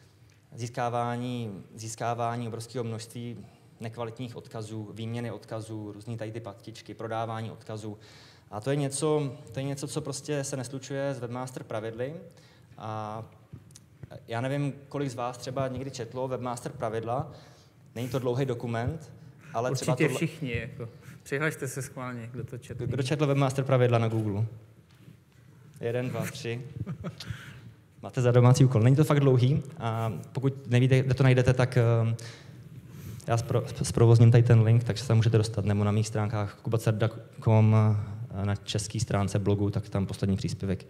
získávání obrovského množství nekvalitních odkazů, výměny odkazů, různý tady ty patičky, prodávání odkazů. A to je něco, co prostě se neslučuje s webmaster pravidly. A Já nevím, kolik z vás třeba někdy četlo Webmaster pravidla. Není to dlouhý dokument, ale určitě třeba tohle... všichni, jako. Přihlašte se schválně, kdo to četl. Kdo četl Webmaster pravidla na Google? 1, 2, 3. Máte za domácí úkol. Není to fakt dlouhý a pokud nevíte, kde to najdete, tak já zprovozním tady ten link, takže se tam můžete dostat, nebo na mých stránkách kubacerda.com na české stránce blogu, tak tam poslední příspěvek.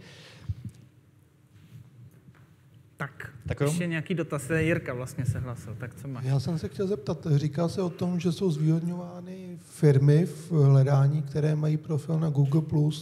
Tak ještě nějaký dotaz, Jirka vlastně se hlásil, tak co máš? Já jsem se chtěl zeptat, říká se o tom, že jsou zvýhodňovány firmy v hledání, které mají profil na Google+.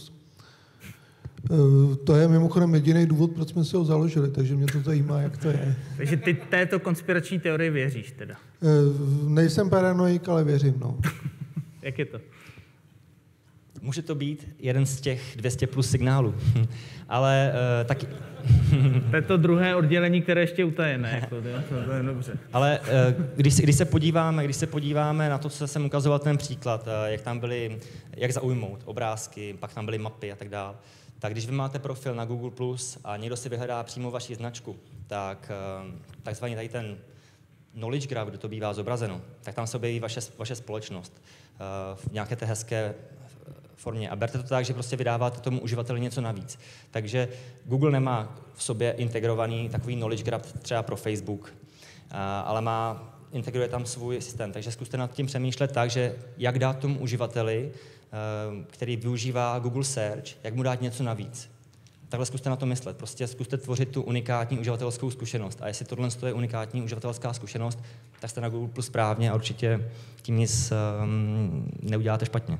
To je mimochodem jediný důvod, proč jsme si ho založili, takže mě to zajímá, jak to je. Takže ty této konspirační teorii věříš teda? Nejsem paranoik, ale věřím, no. Jak je to? Může to být jeden z těch 200 plus signálů, ale taky... To je to druhé oddělení, které ještě utajené, jako, to je dobře. Ale když se podíváme na to, co jsem ukazoval ten příklad, jak tam byly, jak zaujmout obrázky, pak tam byly mapy a tak dále, tak když vy máte profil na Google+, a někdo si vyhledá přímo vaši značku, tak takzvaný tady ten knowledge graph, kde to bývá zobrazeno, tak tam se objeví vaše společnost v nějaké té hezké formě. A berte to tak, že prostě vydáváte tomu uživateli něco navíc. Takže Google nemá v sobě integrovaný takový knowledge graph třeba pro Facebook, ale integruje tam svůj systém. Takže zkuste nad tím přemýšlet tak, že jak dát tomu uživateli, který využívá Google Search, jak mu dát něco navíc. Takhle zkuste na to myslet. Prostě zkuste tvořit tu unikátní uživatelskou zkušenost. A jestli tohle je unikátní uživatelská zkušenost, tak jste na Google Plus správně a určitě tím nic neuděláte špatně.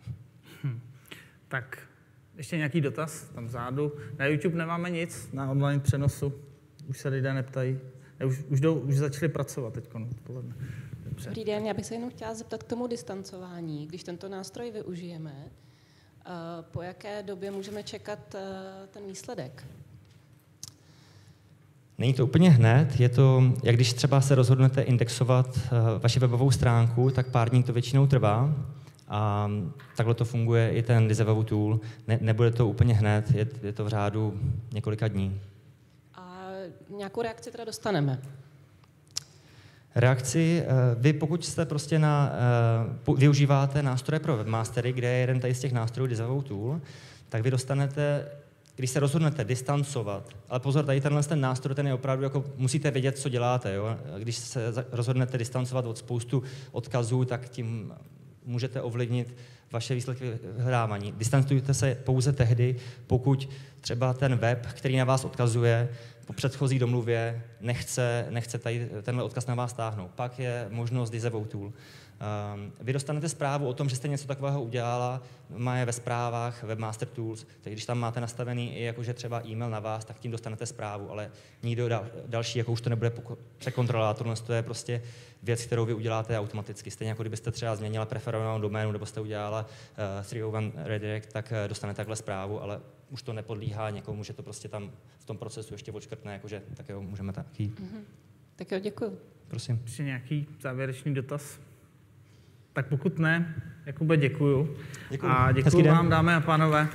Tak, ještě nějaký dotaz tam vzadu. Na YouTube nemáme nic, na online přenosu. Už se lidé neptají. Už začali pracovat teď odpoledne. Dobrý den, já bych se jenom chtěla zeptat k tomu distancování. Když tento nástroj využijeme, po jaké době můžeme čekat ten výsledek? Není to úplně hned, je to, jak když třeba se rozhodnete indexovat vaši webovou stránku, tak pár dní to většinou trvá. A takhle to funguje i ten Disavow tool. Nebude to úplně hned, je to v řádu několika dní. A nějakou reakci teda dostaneme? Reakci, vy pokud jste prostě využíváte nástroje pro webmastery, kde je jeden tady z těch nástrojů Disavow tool, tak vy dostanete, když se rozhodnete distancovat, ale pozor, tady ten nástroj, ten je opravdu jako, musíte vědět, co děláte. Jo? Když se rozhodnete distancovat od spoustu odkazů, tak tím můžete ovlivnit vaše výsledky vyhledávání. Distancujte se pouze tehdy, pokud třeba ten web, který na vás odkazuje, po předchozí domluvě nechce tady tenhle odkaz na vás stáhnout. Pak je možnost Disavow tool. Vy dostanete zprávu o tom, že jste něco takového udělala, má je ve zprávách Webmaster Tools, takže když tam máte nastavený i jakože třeba e-mail na vás, tak tím dostanete zprávu, ale nikdo další jako už to nebude překontrolovat. Tohle je prostě věc, kterou vy uděláte automaticky. Stejně jako kdybyste třeba změnila preferovanou doménu nebo jste udělala 301 redirect, tak dostanete takhle zprávu, ale už to nepodlíhá někomu, že to prostě tam v tom procesu ještě odškrtne, jakože tak jo, můžeme tak jít. Tak jo, děkuji. Prosím. Ještě nějaký závěrečný dotaz? Tak pokud ne, Jakube, děkuju. A děkuju vám, dámy a pánové.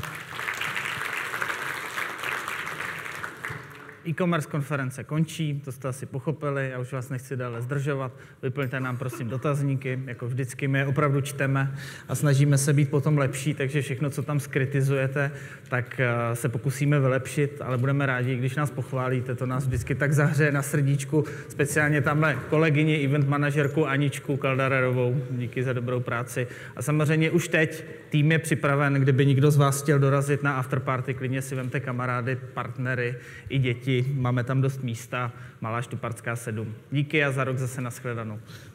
E-commerce konference končí, to jste asi pochopili, já už vás nechci dále zdržovat. Vyplňte nám prosím dotazníky, jako vždycky my je opravdu čteme a snažíme se být potom lepší, takže všechno, co tam skritizujete, tak se pokusíme vylepšit, ale budeme rádi, když nás pochválíte, to nás vždycky tak zahřeje na srdíčku, speciálně tamhle kolegyni, event manažerku Aničku Kaldarerovou, díky za dobrou práci. A samozřejmě už teď tým je připraven, kdyby někdo z vás chtěl dorazit na afterparty, klidně si vemte kamarády, partnery i děti. Máme tam dost místa, Malá Štupartská 7. Díky a za rok zase nashledanou.